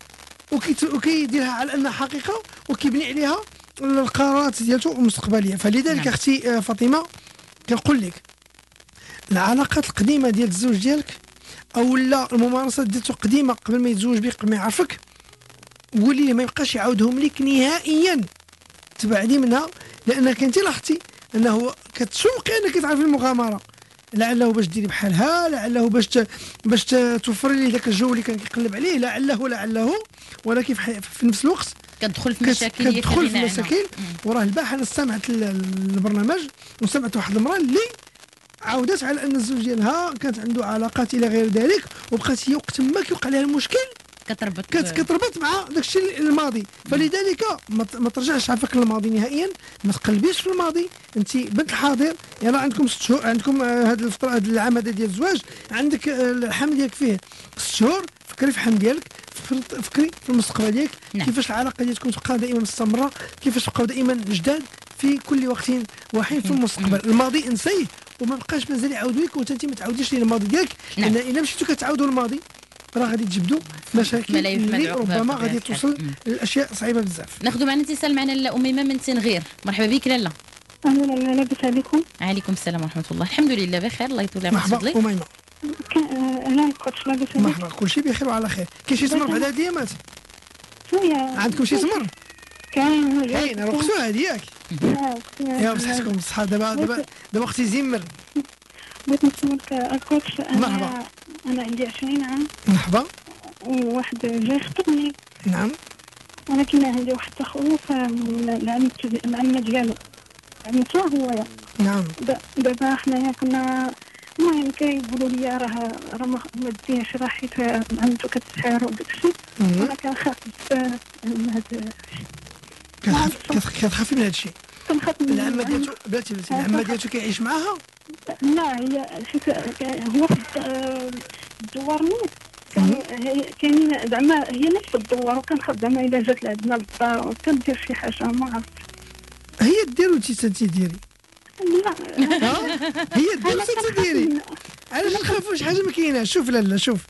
وكيديرها على انها حقيقه وكيبني عليها القرارات ديالته المستقبليه. فلذلك اختي فاطمه كنقول لك العلاقات القديمه ديال الزوج ديالك او لا الممارسات ديالته قديمه قبل ما يتزوج بك قبل ما يعرفك، قولي ليه ما يبقاش يعاودهم لك نهائيا، تبعدي منها، لانك انت لاحظتي انه كتشوقي انك تعرفي المغامره، لعله باش ديري بحالها، لعله باش باش توفري ليه ذاك الجو اللي كان كيقلب عليه، لعله لعله ولكن في نفس الوقت كتدخل في مشاكل كتدخل في مشاكل. وراه البارح انا استمعت البرنامج وسمعت واحد المراه اللي عاودت على ان الزوج ديالها كانت عنده علاقات الى غير ذلك، وبقات هي وقت ما كيوقع لها المشكل كتربط كتربط مع داك الشيء الماضي. فلذلك ما ترجعش عافاك للماضي نهائيا، ما تقلبيش في الماضي، انت بنت الحاضر. يعني عندكم ست شهور، عندكم هذا الفتره هذا العام هذا ديال الزواج، عندك الحمل ديالك فيه ست شهور، فكري في الحمل ديالك، فكري في المستقبل ديالك. نعم. كيفاش العلاقه ديالكم تبقى دائما مستمره، كيفاش تبقاو دائما جداد في كل وقت وحين في المستقبل. الماضي انسيه وما بقاش مازال يعاود لك وانت انت ما تعاوديش ليه الماضي ديالك. نعم. لان الا مشيتوا كتعاودوا الماضي راه غادي تجبدوا مشاكل اللي ربما غادي توصل لاشياء صعيبه بزاف. ناخذوا معنا اتصال معنا الاميمه من تنغير. مرحبا بك لاله. اهلا لاله، لاباس عليكم؟ عليكم السلام ورحمه الله. الحمد لله بخير، الله يطول عمرك. مرحبا اميمه. انا كنت لاباس عليك؟ مرحبا، كلشي بخير وعلى خير. كاين شي تمر بعد هاد الايامات؟ عندكم شي تمر؟ كاين كاين رخصوها هادي ياك؟ يا بصحتكم بصحه. دابا دابا دابا اختي زمر بغيت نسولك الكوتش. انا مرحبا. انا عندي عشرين عام. مرحبا. وواحد جاي يخطبني. نعم. ولكن عندي واحد التخوف من العمة العمة ديالو، عمته هو. نعم. دابا حنايا كنا المهم كيقولوا لي راه راه ما دينش راه حيت عمته كتسحر وداك الشيء. انا كنخاف بزاف من هذا الشيء. كتخافي من هذا الشيء؟ كنخاف من العمة ديالته. بلاتي بلاتي العمة ديالته كيعيش معاها؟ لا، هي حيت هو في الدوار نيت كاينين زعما هي نفس الدوار، وكنخاف زعما الا جات لعندنا للدار وكندير شي حاجه ما عرفت. هي دير وانت تديري؟ لا هي دير وانت تديري. علاش نخافوا شي حاجه ما كايناش؟ شوف لالا شوف،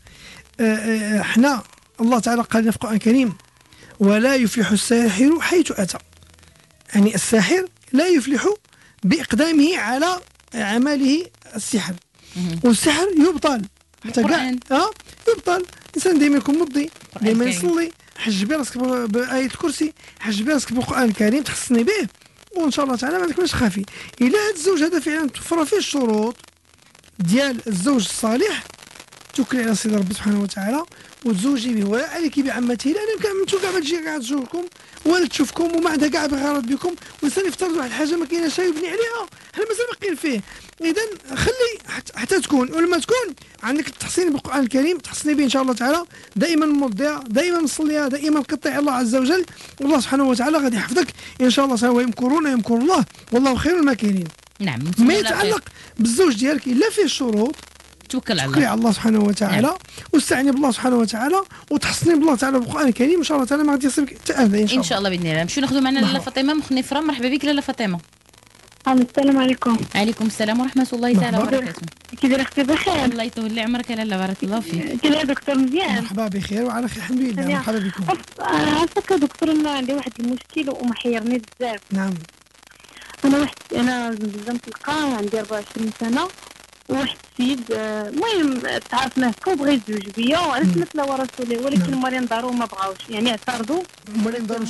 حنا الله تعالى قال لنا في القران الكريم ولا يفلح الساحر حيث اتى. يعني الساحر لا يفلح باقدامه على عمله السحر، والسحر يبطل حتى كاع اه يبطل. الانسان دائما يكون مضي، دائما يصلي، حجبي راسك بايه الكرسي، حجبي راسك بالقران الكريم، تحصني به، وان شاء الله تعالى ما تكونش خافي. الا هذا الزوج هذا فعلا توفر فيه الشروط ديال الزوج الصالح، توكلي على سيدي ربي سبحانه وتعالى وتزوجي به. ولا عليك بعمته، لان كاع عمته كاع ما تجي كاع تزوركم ولا تشوفكم وما عندها كاع بغرض بكم، والانسان يفترض واحد الحاجه ما كايناش يبني عليها، حنا مازال باقيين فيه. اذا خلي حتى تكون، ولما تكون عندك التحصين بالقران الكريم تحصني به ان شاء الله تعالى، دائما موضعه، دائما مصليه، دائما قطع الله عز وجل، والله سبحانه وتعالى غادي يحفظك ان شاء الله. سواء يمكرون يمكر الله والله خير الماكرين. نعم. ما يتعلق بالزوج ديالك الا فيه شروط توكل على توكلي الله. على الله سبحانه وتعالى. نعم. واستعيني بالله سبحانه وتعالى وتحصني بالله تعالى بالقران الكريم، ان شاء الله تعالى ما غادي يصيبك حتى اذى ان شاء الله. ان شاء الله باذن الله. نمشيو ناخذوا معنا لاله فاطمه مخنفره. مرحبا بك لاله فاطمه. السلام عليكم. عليكم السلام ورحمه الله تعالى وبركاته. كي دايره اختي بخير؟ الله يطول لي عمرك لاله، بارك الله فيك. كي داير دكتور مزيان؟ مرحبا بخير وعلى خير الحمد لله. مرحبا بكم. عافاك دكتور، انا عندي واحد المشكل ومحيرني بزاف. نعم. انا واحد انا زلمت القاع عندي أربعة وعشرين سنه، وواحد السيد المهم تعرفنا هكا وبغى يتزوج بيا وعلى سنة الله ورسوله، ولكن مريم دارو ما بغاوش، يعني اعترضوا. مريم دارو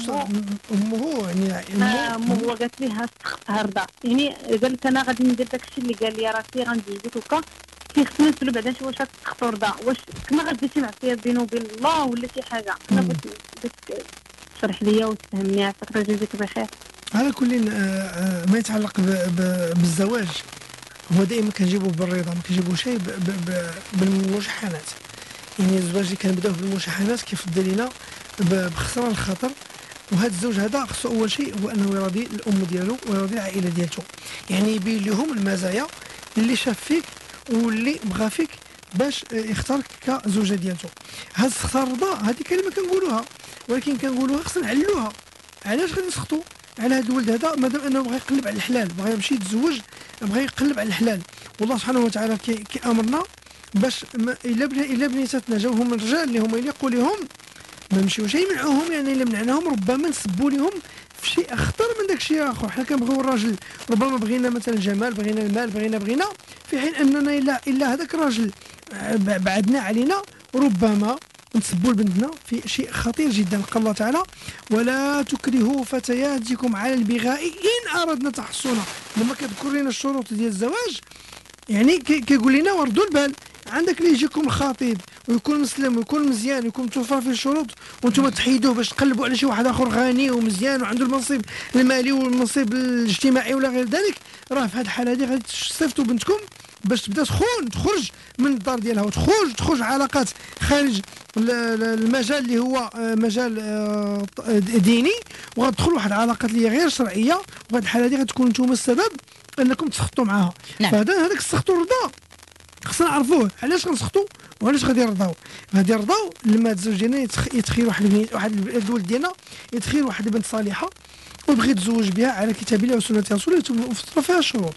امه يعني امه هو قالت لي هاختها رضا، يعني قالت انا غادي ندير داكشي اللي قال لي راسي غنجوزك وكا. كي خصنا نسولو بعدا واش تختار رضا، واش كما غادي شي معصيه بينه وبين الله ولا شي حاجه. انا بغيت بغيت تشرح ليا وتفهمني. عافاك الله يجازيك بخير. على كل ما يتعلق بالزواج هو دائما كنجيبوه بالرضا، ما كنجيبوش شيء بالمشاحنات. يعني الزواج اللي كنبداوه بالمشاحنات كيفضل لينا بخسران الخاطر. وهذا الزوج هذا خصو اول شيء هو انه يراضي الام ديالو ويراضي العائله ديالته، يعني يبين لهم المزايا اللي شاف فيك واللي بغى فيك باش يختارك كزوجه ديالته. هذا اختار الرضا هذه كلمه كنقولوها، ولكن كنقولوها خصنا نعلوها. علاش غادي نسخطوا على هذا الولد هذا مادام انه بغى يقلب على الحلال، بغى يمشي يتزوج، بغى يقلب على الحلال. والله سبحانه وتعالى كيامرنا باش الا الا بنيتاتنا جاوهم الرجال اللي هما يليقوا لهم ما نمشيوش يمنعوهم، يعني الا منعناهم ربما نسبوا لهم في شيء اخطر من داك الشيء اخر. حنا كنبغيو الراجل، ربما بغينا مثلا الجمال، بغينا المال، بغينا بغينا في حين اننا الا الا هذاك الراجل بعدنا علينا ربما نسبوا لبنتنا في شيء خطير جدا. قال الله تعالى ولا تكرهوا فتياتكم على البغاء ان اردنا تحصنا. لما كيذكر لنا الشروط ديال الزواج يعني كيقول لنا وردوا البال، عندك اللي يجيكم الخطيب ويكون مسلم ويكون مزيان ويكون متوفر فيه الشروط وانتم تحيدوه باش تقلبوا على شي واحد اخر غني ومزيان وعنده المنصب المالي والمنصب الاجتماعي ولا غير ذلك، راه في هذه الحاله هذه غادي تصيفطوا بنتكم باش تبدا تخون تخرج من الدار ديالها وتخرج تخرج علاقات خارج المجال اللي هو مجال ديني، وغتدخل واحد العلاقات اللي غير شرعيه، وهذه الحاله هذه غتكون نتوما السبب انكم تسخطوا معاها. نعم. فهذا هذاك السخط والرضا خصنا نعرفوه. علاش غنسخطوا وعلاش غادي يرضاو؟ غادي يرضاو لما الزوج ديالنا يتخيل واحد البنت واحد الولد ديالنا يتخيل واحد البنت صالحه وبغي يتزوج بها على كتاب الله وسنه رسوله وفطر فيها الشروط.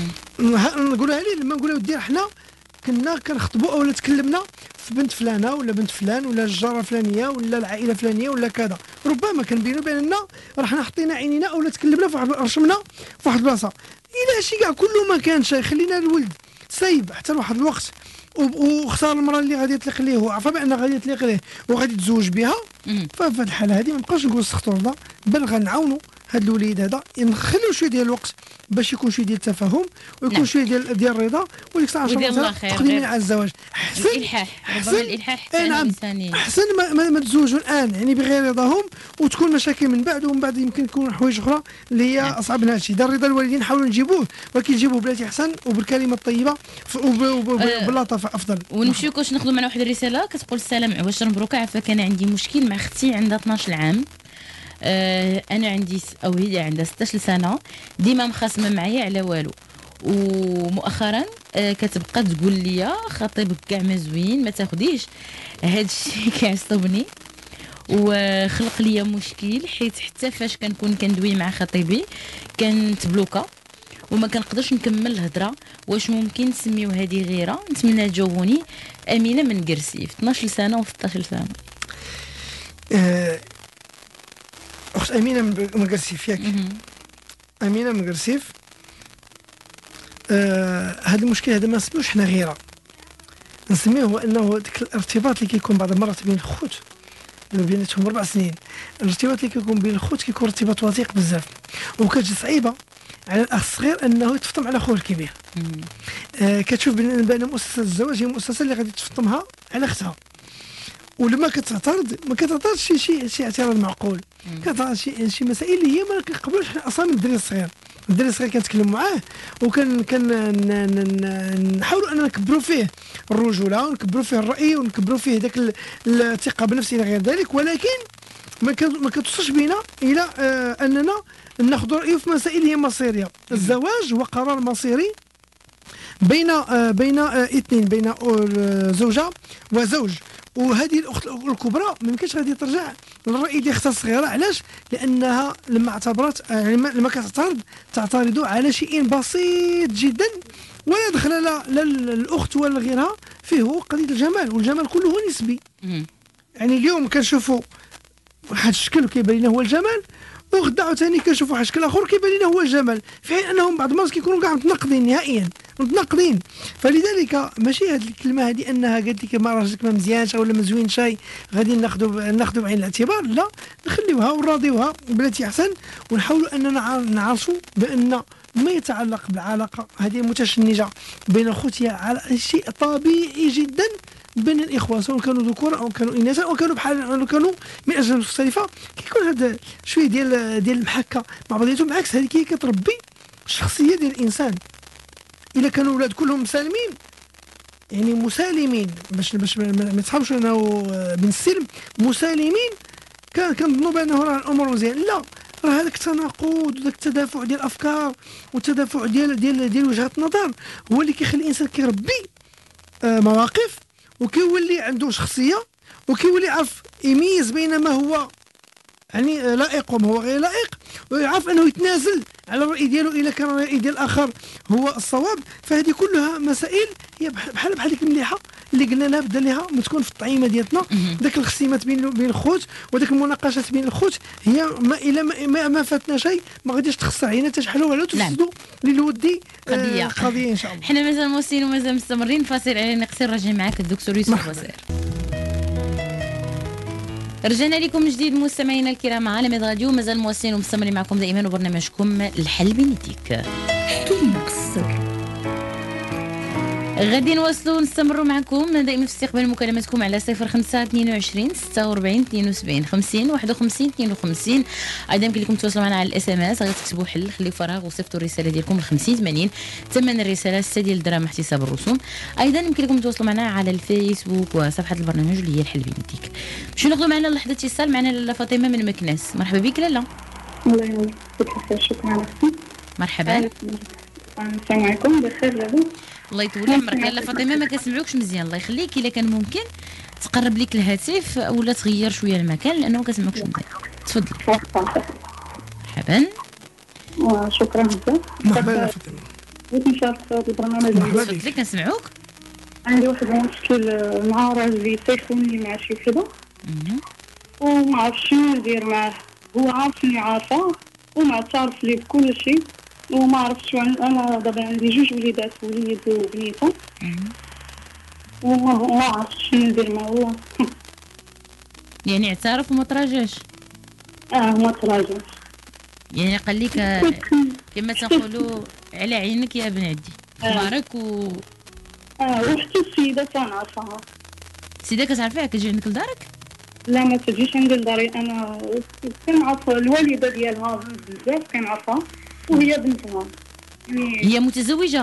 نقولها ليه لما نقولها ودي حنا كنا كنخطبوا اولا تكلمنا في بنت فلانه ولا بنت فلان ولا الجاره فلانيه ولا العائله فلانيه ولا كذا، ربما كنبينوا باننا راه حنا حطينا عينينا اولا تكلمنا في واحد رشمنا في واحد البلاصه. الا شي كاع كله ما كانش خلينا الولد سايب حتى لواحد الوقت واختار المراه اللي غادي يطلق ليه وعرف بان غادي يطلق ليه وغادي يتزوج بها، ففي هذه الحاله هذه ما نبقاوش نقول استغفر الله، بل غنعاونوا هذا الوليد هذا نخليو شويه ديال الوقت باش يكون شويه ديال التفاهم ويكون نعم. شويه ديال ديال الرضا وديك الساعه ان شاء الله تقدمين على الزواج. احسن الالحاح ربما الالحاح اي نعم احسن ما, ما, ما تزوجوا الان يعني بغير رضاهم وتكون مشاكل من بعد، ومن بعد يمكن تكون حوايج اخرى اللي هي نعم. اصعب من هذا الشيء. دار رضا الوالدين نحاولوا نجيبوه ولكن نجيبوه بلاتي احسن وبالكلمه الطيبه وباللطافه افضل. ونمشيو كاش ناخذوا معنا واحد الرساله كتقول السلام عواش مبروكه، عافاك انا عندي مشكل مع اختي عندها اثناش عام، آه انا عندي او هي عندها ستطاش سنه، ديما مخاصمه معايا على والو، ومؤخرا آه كتبقى تقول لي خطيبك كاع ما زوين ما تاخديش. هذا الشيء كيعصبني وخلق لي مشكل، حيت حتى فاش كنكون كندوي مع خطيبي كانت بلوكا وما كنقدرش نكمل الهضره. واش ممكن نسميو هذه غيره؟ نتمنى تجاوبوني. امينه من قرسيف اثناش سنه و16 سنه. أه اخت امينه من قرسيف ياك؟ امينه من قرسيف. آه هذا المشكل هذا ما نسميوش حنا غيره، نسميه هو انه ديك الارتباط اللي كيكون بعض المرات بين الخوت بيناتهم اربع سنين، الارتباط اللي كيكون بين الخوت كيكون ارتباط وثيق بزاف، وكتجي صعيبه على الاخ الصغير انه يتفطم على خوه الكبير. آه كتشوف بان مؤسسه الزواج هي مؤسسه اللي غادي تفطمها على اختها، ولما كتعترض ما كتعترضش شي شي شي اعتراض معقول، كتعترض شي شي مسائل اللي هي ما كنقبلوش حنا اصلا من الدري الصغير. الدري الصغير كنتكلم معاه وكان كان نحاولوا اننا نكبروا فيه الرجوله ونكبروا فيه الراي ونكبروا فيه داك الثقه بنفسه الى غير ذلك، ولكن ما ما كتوصلش بينا الى آه اننا ناخذ رايه في مسائل هي مصيريه. الزواج هو قرار مصيري بين آه بين آه اثنين، بين آه زوجه وزوج، وهذه الاخت الكبرى ما يمكنش غادي ترجع للراي ديال اختها الصغيره. علاش؟ لانها لما اعتبرت يعني لما كتعترض تعترض على شيء بسيط جدا ولا دخل لا لا الاخت ولا غيرها فيه، هو قضيه الجمال، والجمال كله نسبي. يعني اليوم كنشوفوا واحد الشكل كيبان لنا هو الجمال، وغدا عاوتاني كنشوفوا واحد الشكل اخر كيبان لنا هو الجمال، في حين انهم بعض المرات كيكونوا كاع متناقضين نهائيا متناقضين. فلذلك ماشي هذه الكلمه هذه انها قالت لك ما راجلك ما مزيانش ولا ما زوينش شي غادي ناخذوا ناخذوا بعين الاعتبار، لا، نخليوها ونراضيوها بلاتي احسن، ونحاولوا اننا نعرفوا بان ما يتعلق بالعلاقه هذه المتشنجه بين الخوتيه على شيء طبيعي جدا بين الاخوه، سواء كانوا ذكورا او كانوا اناثا او كانوا بحال او كانوا من اجناس مختلفه. كيكون هذا شويه ديال ديال المحكه مع بعضياتهم. بالعكس هذه كي كتربي الشخصيه ديال الانسان. الا كانوا اولاد كلهم مسالمين يعني مسالمين باش باش ما تفهمش انه بالسلم مسالمين، كان كنظنوا بانه راه الامور مزيان. لا، راه هذاك التناقض وذاك التدافع ديال الافكار والتدافع ديال ديال ديال وجهات النظر هو اللي كيخلي الانسان كيربي آه مواقف، وكيولي عنده شخصيه، وكيولي يعرف يميز بين ما هو يعني لائق وما هو غير لائق، ويعرف انه يتنازل على الراي ديالو الا كان الراي ديال الاخر هو الصواب. فهذه كلها مسائل هي بحال بحال ديك المليحه اللي قلنا لها بدا لها ما تكون في الطعيمه ديالنا. ذاك الخصيمات بين بين الخوت وذاك المناقشات بين الخوت هي ما الا ما, ما, ما فاتنا شيء ما غاديش تخسر علينا حتى شحال ولا تفسدوا للودي قضيه آه قضيه ان شاء الله. حنا مازال موصلين ومازال مستمرين. فاصل علينا قصير، راجعين معاك الدكتور يوسف وزير. رجعنا لكم من جديد مستمعينا الكرام على ميد راديو، مازال مواصلين ومستمرين معكم دائما وبرنامجكم الحل بين يديك. احكي لنا قصتك. غادي نواصلوا نستمروا معكم دائما في استقبال مكالماتكم على صفر خمسة اثنين وعشرين ستة وأربعين اثنين وسبعين خمسين واحد وخمسين اثنين وخمسين. ايضا يمكن لكم تواصلوا معنا على الاس ام اس، غادي تكتبوا حل خليوا فراغ وصيفطوا الرساله ديالكم ل خمسين ثمانين، ثمن الرساله ستة ديال الدراهم احتساب الرسوم. ايضا يمكن لكم تواصلوا معنا على الفيسبوك وصفحه البرنامج اللي هي الحل بين يديك. باش ناخذوا معنا لحظه اتصال. معنا لاله فاطمه من مكناس. مرحبا بك لاله. الله يعطيك شكرا لك. مرحبا. السلام عليكم. بخير لاباس؟ الله يطول عمرك. لاله فاطمه ما كنسمعوكش مزيان، الله يخليك. الا كان ممكن تقرب لك الهاتف ولا تغير شويه المكان لانه ما كنسمعوكش مزيان. تفضلي. مرحبا. شكرا بزاف. مرحبا لاله فاطمه. بغيت نشارك في هذا البرنامج. تفضلي كنسمعوك. عندي واحد المشكل مع راجلي تيفوني مع شي كذا وما عرفش شنو ندير معاه. هو عارفني عارفه ومعترف لي بكل شيء وما عرفتش. انا دابا عندي جوج وليدات، وليد وبنيته، وما ما عرفتش شنو ندير معاه والله. يعني اعترف وما تراجعش؟ اه ما تراجعش. يعني قال لك كما تنقولوا على عينك يا ابن عدي اخبارك و اه وحتى السيده تنعرفها. السيده كتعرفيها كتجي عندك لدارك؟ لا ما تجيش عندي لداري. انا كنعرف الوالده ديالها بزاف كنعرفها وهي بنتها. يعني هي متزوجه؟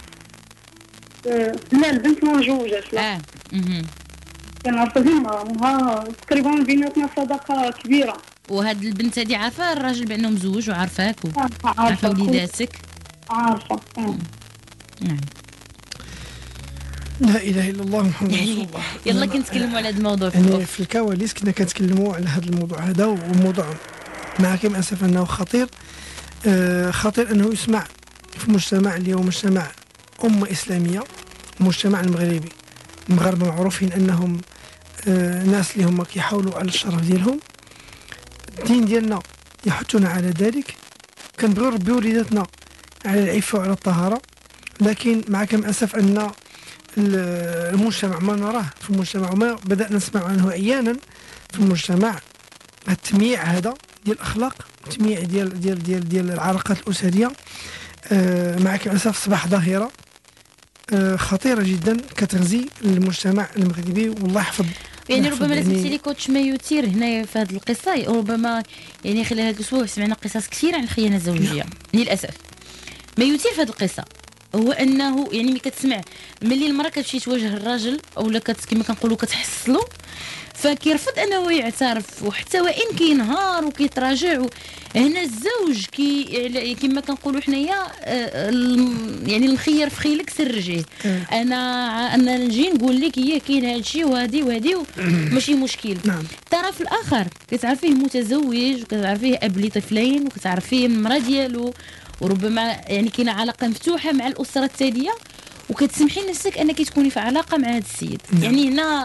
آه لا البنت ما مجوجاش. لا اه اها كنعرفها امها تقريبا بيناتنا صداقه كبيره. وهاد البنت هادي عارفه الراجل بانه مزوج وعارفاك وعارفه وليداتك؟ عارفه. اه نعم. لا اله الا الله محمد رسول الله. يلا كنتكلموا على هذا الموضوع في يعني في الكواليس كنا كنتكلموا على هذا الموضوع هذا، والموضوع مع كم اسف انه خطير. آه خطير انه يسمع في مجتمع اليوم، مجتمع امه اسلاميه، المجتمع المغربي. المغاربه معروفين انهم آه ناس اللي هما كيحاولوا على الشرف ديالهم. الدين ديالنا يحثنا على ذلك. كنبغيو نربيو وليداتنا على العفه وعلى الطهاره، لكن مع كم اسف ان المجتمع ما نراه في المجتمع وما بدأنا نسمع عنه عيانا في المجتمع، التمييع هذا ديال الاخلاق، التمييع ديال ديال ديال ديال العلاقات الاسريه آه مع الاسف اصبح ظاهره آه خطيره جدا كتغزي المجتمع المغربي. والله يحفظ. يعني ربما لازم تسيلي كوتش ما يثير هنايا في هذه القصه. ربما يعني خلال هذا الاسبوع سمعنا قصص كثيره عن الخيانه الزوجيه للاسف. ما يثير في هذه القصه هو انه يعني ملي كتسمع ملي المراه كتمشي تواجه الراجل اولا كت كما كنقولوا كتحصلو، فكيرفض انه يعترف، وحتى وان كينهار وكيتراجع و... هنا الزوج كي كما كنقولوا حنايا يعني المخير في خيلك سر رجعت. انا انا نجي نقول لك هي كاين هذا الشيء وهذه وهذه ماشي مشكل. نعم. الطرف الاخر كتعرفيه متزوج وكتعرفيه اب لطفلين وكتعرفيه المراه ديالو، وربما يعني كاينه علاقه مفتوحه مع الاسره الثانيه، وكتسمحي لنفسك انك تكوني في علاقه مع هذا السيد. نعم. يعني هنا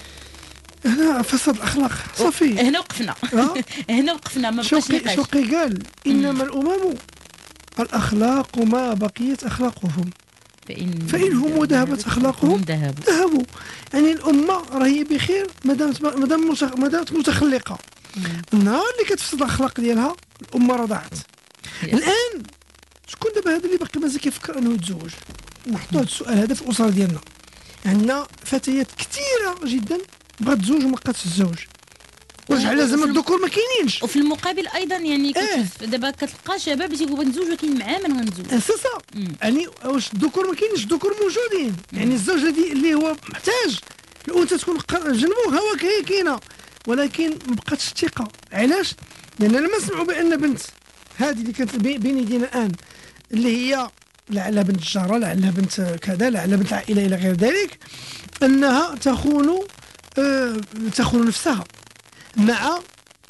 هنا فساد الاخلاق صافي. هنا وقفنا. هنا وقفنا ما بقاش نقاش. شوقي قال انما الامم الاخلاق ما بقيت اخلاقهم فإن فإنهم ذهبت أخلاقهم ذهبوا. يعني الأمة راهي بخير مادام مادام مادام متخلقة. النهار اللي كتفسد الأخلاق ديالها الأمة راه ضاعت. الآن شكون دابا هذا اللي باقي مازال كيفكر أنه يتزوج؟ نحطوا هذا السؤال هذا في الأسرة ديالنا. عندنا فتيات كثيرة جدا بغات تزوج وما بقاتش تتزوج. واش على زعما الذكور ما كاينينش؟ وفي المقابل ايضا يعني كتشوف دابا كتلقى شباب اللي تيقولوا نتزوج ولكن مع من غنتزوج. سي سا. يعني واش الذكور ما كاينش؟ الذكور موجودين. يعني الزوج الذي اللي هو محتاج الانثى تكون جنبه هو هي كاينه، ولكن ما بقاتش الثقه. علاش؟ لان لما نسمعوا بان بنت هذه اللي كانت بين يدينا الان اللي هي لعلها بنت الجاره، لعلها بنت كذا، لعلها بنت العائله الى غير ذلك، انها تخون آه تخون نفسها مع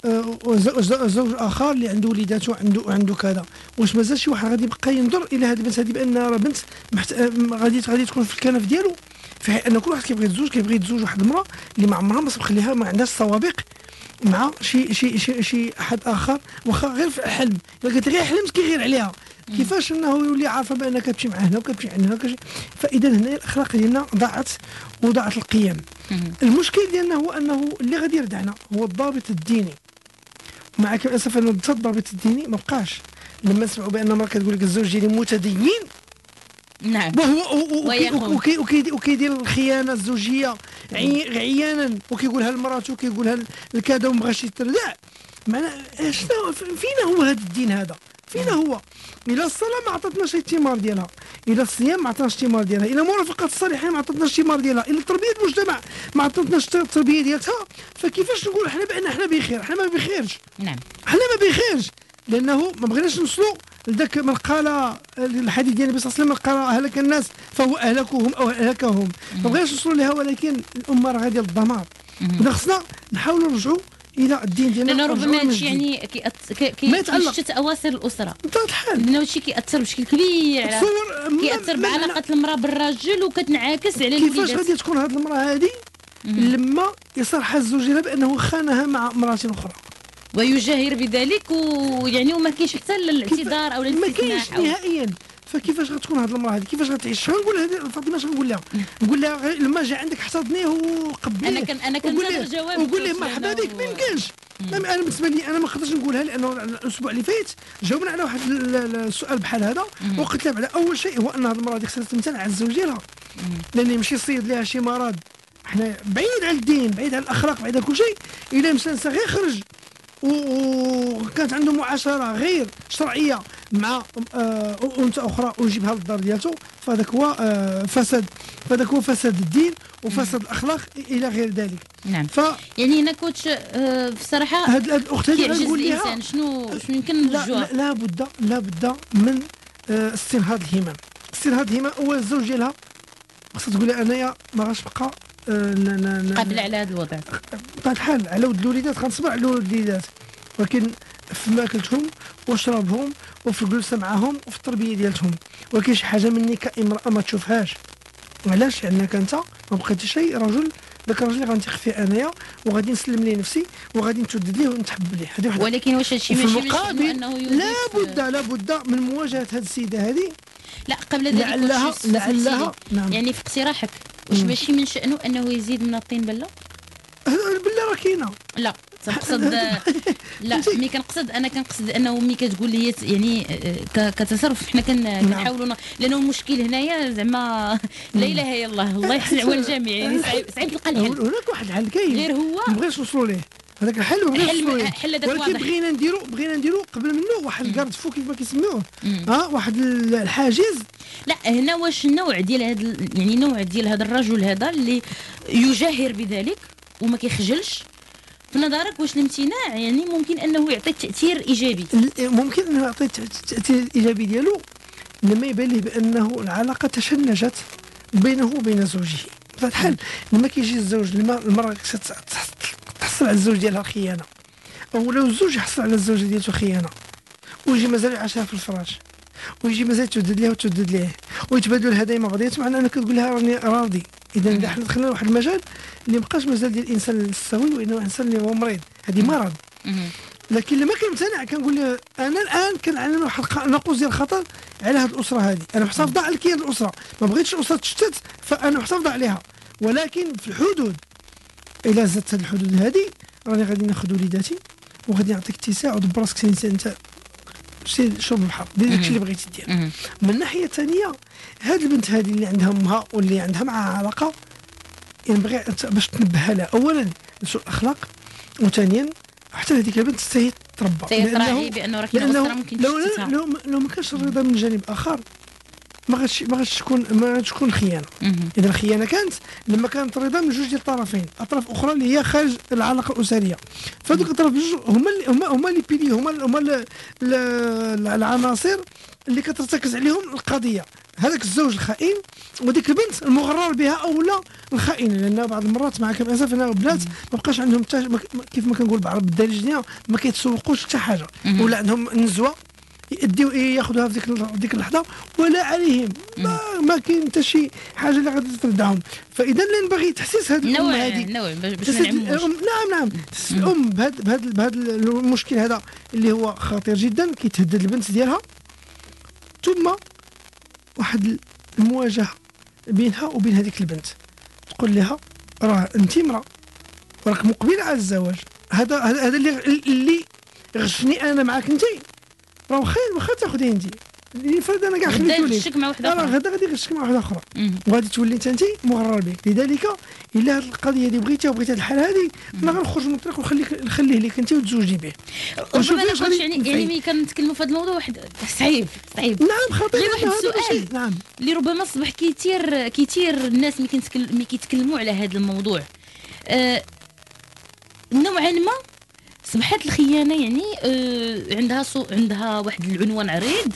زوج اخر اللي عنده وليدات وعنده عنده كذا. واش مازال شي واحد غادي يبقى ينظر الى هذه البنت هذه بان راه بنت محت... غادي غادي تكون في الكنف ديالو؟ في حين ان كل واحد كيبغي يتزوج كيبغي يتزوج واحد المراه اللي ما عمرها ما سبق ليها، ما عندهاش سوابق مع شي شي شي, شي احد اخر، واخا غير في الحلم. الا قالت غير حلمت كيغير عليها. كيفاش انه يولي عارفه بانها كتمشي مع هنا وكتمشي عندنا وكتمشي. فاذا هنا الاخلاق ديالنا ضاعت وضاعت القيم. المشكل ديالنا هو انه اللي غادي يردعنا هو الضابط الديني. مع الاسف انه الضابط الديني ما بقاش. لما نسمعوا بان المراه كتقول لك الزوج ديالي متدين، نعم، وهو وكيدير الخيانه الزوجيه عيانا وكيقولها لمراته وكيقولها لكذا وما بغاش يتردع. معناه شنو فينا هو هذا الدين هذا؟ فينا هو؟ الى الصلاه ما عطاتناش الثمار ديالها، الى الصيام ما عطاتناش الثمار ديالها، الى مرافقه الصالحين ما عطاتناش الثمار ديالها، الى تربيه المجتمع ما عطاتناش التربيه ديالها. فكيفاش نقول حنا بان حنا بخير؟ حنا ما بخيرش. نعم، حنا ما بخيرش، لانه ما بغيناش نوصلوا لذاك من قال الحديث ديال النبي صلى الله عليه وسلم: قال اهلك الناس فهو اهلكهم او اهلكهم. ما بغيناش نوصلوا لها، ولكن الامه راه غاديه للدمار. خصنا نحاولوا نرجعوا الى الدين ديالنا. لأن ربما هادشي يعني كيشتت اواصر الاسره بطبيعه الحال، لأنه هادشي كيأثر بشكل كبير على كيأثر بعلاقه المراه بالراجل وكتنعكس على الوليدات. كيفاش غادي تكون هذه المراه هذه لما يصرح الزوج ديالها بانه خانها مع امراه اخرى ويجاهر بذلك، ويعني وما كاينش حتى الاعتذار او الاستثناء؟ ما كاينش نهائيا. فكيفاش غتكون هذه المراه هذه؟ كيفاش غتعيش؟ شنو نقول لها فاطمه؟ شنو نقول لها؟ نقول لها لما جا عندك احتضنيه وقبليه. انا كان انا كنتظر جواب ونقول له مرحبا بك. ما يمكنش. انا بالنسبه لي انا ما نقدرش نقولها، لانه الاسبوع اللي فات جاوبنا على واحد السؤال بحال هذا وقلت له على اول شيء هو ان هذه المراه خصها تمتنع على الزوج ديالها، لان يمشي يصيد لها شي مرض. حنا بعيد على الدين، بعيد على الاخلاق، بعيد على كل شيء. الا مشى غير خرج وكانت عنده معاشره غير شرعيه مع انثى اخرى ويجيبها للدار ديالته، فهذاك هو فساد، فهذاك هو فساد الدين وفساد الاخلاق الى غير ذلك. نعم. ف يعني هنا كنت بصراحه هاد الاخت هذه غنقول لها شنو شنو يمكن نرجعوها. لا بد لا بد من استنهاض الهمم. استنهاض الهمم هو الزوج ديالها خاصها تقول لها انايا ما غاش نبقى قبل على هذا الوضع. بطبيعه الحال على ولد الوليدات غنصبر على ولد الوليدات، ولكن في ماكلتهم وشرابهم وفي الجلسه معاهم وفي التربيه ديالتهم. ولكن شي حاجه مني كامراه ما تشوفهاش. علاش؟ لانك انت ما بقيتيش شي رجل، ذاك الراجل اللي غنثق فيه انايا وغادي نسلم ليه نفسي وغادي نتودد ليه ونتحب ليه. هذه وحده. ولكن واش هادشي ماشي معناتو انه لا بد لا بد من مواجهه هذه السيده هذه. لا قبل ذلك لعلها لعلها نعم. يعني في اقتراحك واش ماشي من شأنه انه يزيد من الطين بله؟ البله راه كاينه. لا تقصد لا مي كنقصد انا كنقصد انه ملي كتقول لي يعني كتصرف حنا كنحاولوا، لانه المشكل هنايا زعما لا اله الا الله الله يحسن عوان الجميع. يعني صعيب صعيب تلقى الحل. هناك واحد الحل كاين غير هو ما بغيتش نوصلوا ليه. هذاك الحل ما بغيتش نوصلوا ليه، ولكن بغينا نديروا بغينا نديروا قبل منه واحد الكارد فو كيف ما كيسميوه، ها واحد الحاجز. لا هنا واش النوع ديال هذا يعني نوع ديال هذا الرجل هذا اللي يجاهر بذلك وما كيخجلش، في نظرك واش الامتناع يعني ممكن انه يعطي تاثير ايجابي؟ ممكن انه يعطي التاثير الايجابي ديالو لما يبان ليه بانه العلاقه تشنجت بينه وبين زوجه. بطبيعه الحال لما كيجي الزوج، لما المراه تحصل على الزوج ديالها خيانه، او لو الزوج يحصل على الزوجه ديالته خيانه ويجي مازال يعاشها في الفراش، ويجي مازال تودد ليها وتودد ليه ويتبادلوا الهدايا مع بعضياتهم، معناها انا كتقول لها راني راضي. اذا حنا دخلنا لواحد المجال اللي مابقاش مازال ديال الانسان السوي، وانه انسان اللي هو مريض، هذه مرض. لكن لما كنمتنع كنقول له انا الان كنعلم واحد ناقوس ديال الخطر على هذه الاسره هذه، انا محافظه على الكيان الاسره، ما بغيتش الاسره تشتت، فانا محافظه عليها، ولكن في الحدود. الا زدت هذه الحدود هذه راني غادي ناخذ وليداتي وغادي نعطيك اتساع ودبر راسك انت شي شرب البحر، دير داكشي اللي بغيتي دير. من الناحيه الثانيه هذه البنت هذه اللي عندها امها واللي عندها معها علاقه، ينبغي باش تنبه لها اولا لسوء الاخلاق، وثانيا حتى هذيك البنت تستاهل تربى، لانه بانه راه كاين اسره ممكن تشتتها. لو لو, لو ما كانش الرضا من جانب اخر ما غادش ما غادش تكون ما غادش تكون خيانه. اذا الخيانه كانت لما كانت الرضا من جوج ديال الطرفين، اطراف اخرى اللي هي خارج العلاقه الاسريه، فهذوك الاطراف جوج هما اللي هما هما اللي بيلي هما هما العناصر اللي كترتكز عليهم القضيه. هذاك الزوج الخائن وديك البنت المغرر بها او لا الخائنه، لان بعض المرات مع كم اسف انا بنات ما بقاش عندهم تاج كيف ما كنقول بالدارجه ديالنا ما كيتسوقوش حتى حاجه، ولا عندهم نزوه يديو ياخذوها في ديك ديك اللحظه ولا عليهم، ما, ما كاين حتى شي حاجه اللي غادي تردعهم. فاذا اللي نبغي تحسيس هذه الام هذه نوع باش ما نعمموش. نعم نعم تحسيس الام بهذا بهذا بهذا المشكل هذا اللي هو خطير جدا، كيتهدد البنت ديالها، ثم واحد المواجهه بينها وبين هذيك البنت، تقول لها راه انت امراه وراك مقبله على الزواج، هذا هذا اللي اللي غشني انا معاك انت، راه واخا واخا تاخذي انت اللي فرد انا كاع خليتو ليك، غادي مع واحده اخرى، غدا غادي يغشك مع واحده اخرى وغادي تولي انت مغرر بك. لذلك الا هذه القضيه هذه بغيتيها وبغيتي هذا الحال هذه، انا غنخرج من الطريق ونخليك نخليه لك انت وتزوجي به. ربما نقولش يعني يعني ملي كنتكلموا في هذا الموضوع واحد صعيب صعيب نعم خطير. غير واحد السؤال نعم اللي ربما اصبح كيثير كيثير الناس ملي كنتكلم ملي كيتكلموا على هذا الموضوع، آه نوعا ما صبحت الخيانه يعني آه عندها صو عندها واحد العنوان عريض،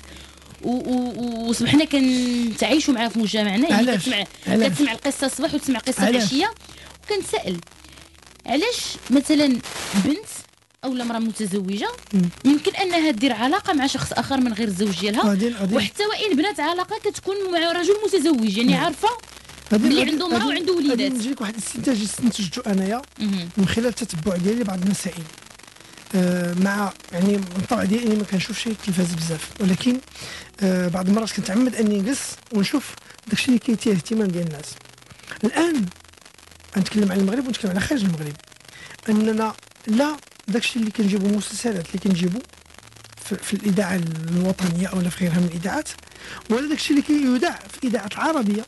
وصبحنا كنتعايشوا معاه في مجتمعنا، يعني كتسمع كتسمع القصه الصباح وتسمع قصه العشيه، وكنسال علاش مثلا بنت او امراه متزوجه يمكن انها دير علاقه مع شخص اخر من غير الزوج ديالها، وحتى وان بنات علاقه كتكون مع رجل متزوج، يعني عارفه اللي عنده امراه وعنده وليدات. غادي نجيك واحد الاستنتاج استنتجته انايا من خلال التتبع ديالي لبعض المسائل، آه مع يعني الطبع ديالي اني ما كنشوفش التلفاز بزاف، ولكن آه بعض المرات كنتعمد اني نجلس ونشوف داكشي اللي كيثير اهتمام ديال الناس. الان غنتكلم على المغرب ونتكلم على خارج المغرب، اننا لا داكشي اللي كنجيبو المسلسلات اللي كنجيبو في, في الاذاعه الوطنيه او في غيرها من الاذاعات، ولا داكشي اللي كيذاع في الاذاعه العربيه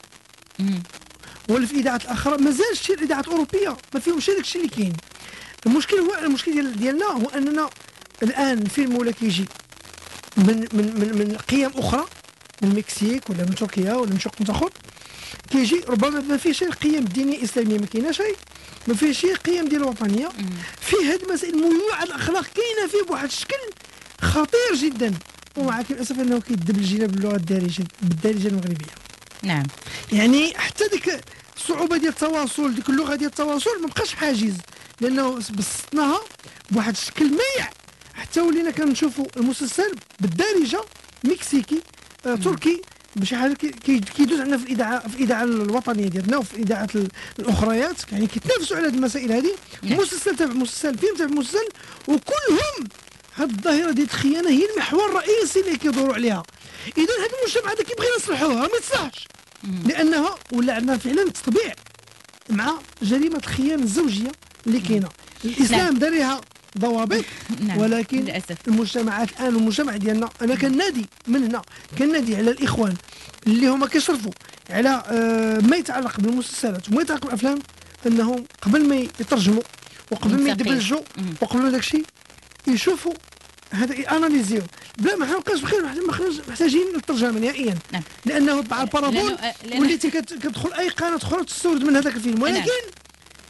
ولا في اذاعات اخرى، مازال شي الاذاعات الاوروبيه ما فيهمش داكشي اللي كاين. المشكل هو المشكل ديال ديالنا هو اننا الان الفيلم ولا كيجي من من من من قيم اخرى، من المكسيك ولا من تركيا ولا من شي وقت اخر، كيجي ربما ما فيهش القيم الدينيه الاسلاميه، ما كايناش شيء، ما فيهش شي قيم ديال الوطنيه، فيه هاد المسائل الميوعه الاخلاق كاينه فيه بواحد الشكل خطير جدا، ومع الاسف انه كيدبلجينا باللغه الدارجه بالدارجه المغربيه. نعم يعني حتى ديك الصعوبه ديال التواصل، ديك اللغه ديال التواصل ما بقاش حاجز، لانه بسطناها بواحد الشكل ميع، حتى ولينا كنشوفوا المسلسل بالدارجه مكسيكي آه تركي بشي حاجه كيدوز عندنا في الاذاعه في الاذاعه الوطنيه ديالنا وفي الاذاعات الاخريات، يعني كيتنافسوا على هذه المسائل هذه، مسلسل تابع مسلسل فيلم تابع مسلسل، وكلهم هاد الظاهره ديال الخيانه هي المحور الرئيسي اللي كيدوروا عليها. اذا هذا المجتمع هذا كيبغي يصلحوها ما يصلحش، لانها ولا عندنا فعلا تطبيع مع جريمه الخيانه الزوجيه اللي كاينه. الاسلام دار لها ضوابط، نعم. ولكن للأسف. المجتمعات الان والمجتمع ديالنا، انا كنادي من هنا كنادي على الاخوان اللي هما كيشرفوا على آه ما يتعلق بالمسلسلات وما يتعلق بالافلام، انهم قبل ما يترجموا وقبل ما يدبلجوا وقبل ما داكشي يشوفوا هذا اناليزيو بلا ما حنبقاش بخير، محتاجين للترجمه نهائيا، نعم. لانه مع البارابول وليتي كتدخل اي قناه اخرى تستورد من هذاك الفيلم، ولكن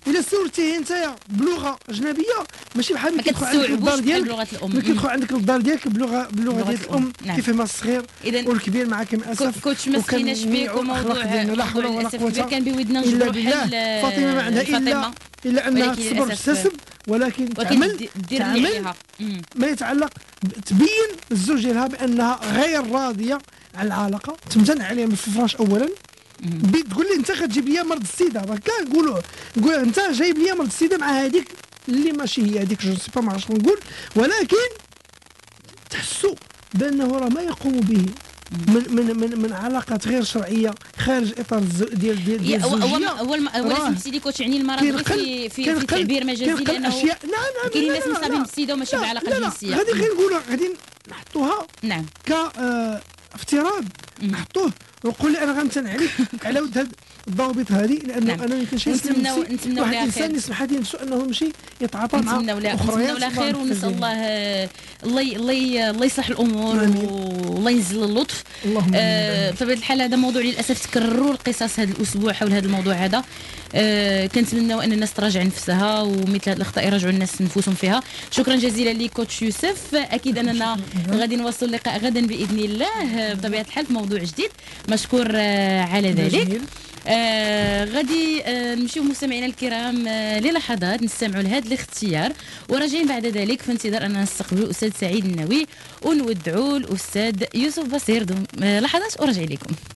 الا سولتيه انت بلغه اجنبيه ماشي بحال ما ملي كيدخل عندك الدار كتستوعبوش بحال ديالك، بلغه الام. ملي كيدخل عندك الدار ديالك بلغه بلغه بلغة ديال الأم. الام نعم. كيفهم الصغير إذن والكبير معك للاسف. كوتش ما سخيناش بيك وموضوع لا حول ولا للاسف الكبير قوه كان بودنا الا نجبروا بالله. حل فاطمه ما عندها الا فاطمة، الا انها ولكن تصبر للأسف وتستسب، ولكن تعمل ولكن دير اللي تعمل عليها. مم. ما يتعلق تبين الزوج ديالها بانها غير راضيه على العلاقه، تمتنع عليها من الفراش اولا. تقول لي انت كتجيب لي مرض السيده، هكا نقولوا نقول انت جايب لي مرض السيده مع هذيك اللي ماشي هي هذيك، جو سي با ما عرفتش نقول، ولكن تحسوا بانه راه ما يقوم به من من من من علاقات غير شرعيه خارج اطار الزو ديال ديال ديال هو الزوجيه. هو هو لازم سمحتي لي كوتش يعني المرض كاين غير قل- في في, كاين في قل- تعبير مجازي كاين قل لانه اشياء. نعم نعم كاينين لا، ناس لا، لا، مصابين لا. بالسيده وماشي لا، بعلاقه لا، لا. جنسيه. غادي غير نقولوا غادي نحطوها نعم. ك آه، افتراض، نحطوه ونقول لي انا غنمتنع عليك على ود هاد الضوابط هذه، لانه نعم. انا يمكن شي نتمناو- نفسي نتمناو واحد لها الانسان خير. يسمح لي نفسه انه يمشي يتعاطى مع نتمنوا لها اخريات. نتمنوا لها خير ونسال الله آه، الله ي- الله ي- الله يصلح الامور آمين. والله ينزل اللطف. اللهم آه، بطبيعه الحال هذا موضوع للاسف تكرروا القصص هذا الاسبوع حول هذا الموضوع هذا. آه، كنتمناو ان الناس تراجع نفسها ومثل هذه الاخطاء يراجعوا الناس نفوسهم فيها. شكرا جزيلا لك كوتش يوسف. اكيد اننا غادي نواصل اللقاء غدا باذن الله آه، بطبيعه الحال في موضوع جديد. مشكور آه، على ذلك. جميل. آه غادي آه نمشيو مستمعينا الكرام آه للحظات نستمعوا لهذا الاختيار، وراجعين بعد ذلك في انتظار اننا نستقبلوا الاستاذ سعيد النووي ونودعوا الاستاذ يوسف بصير. دوم آه لحظات وراجعين لكم.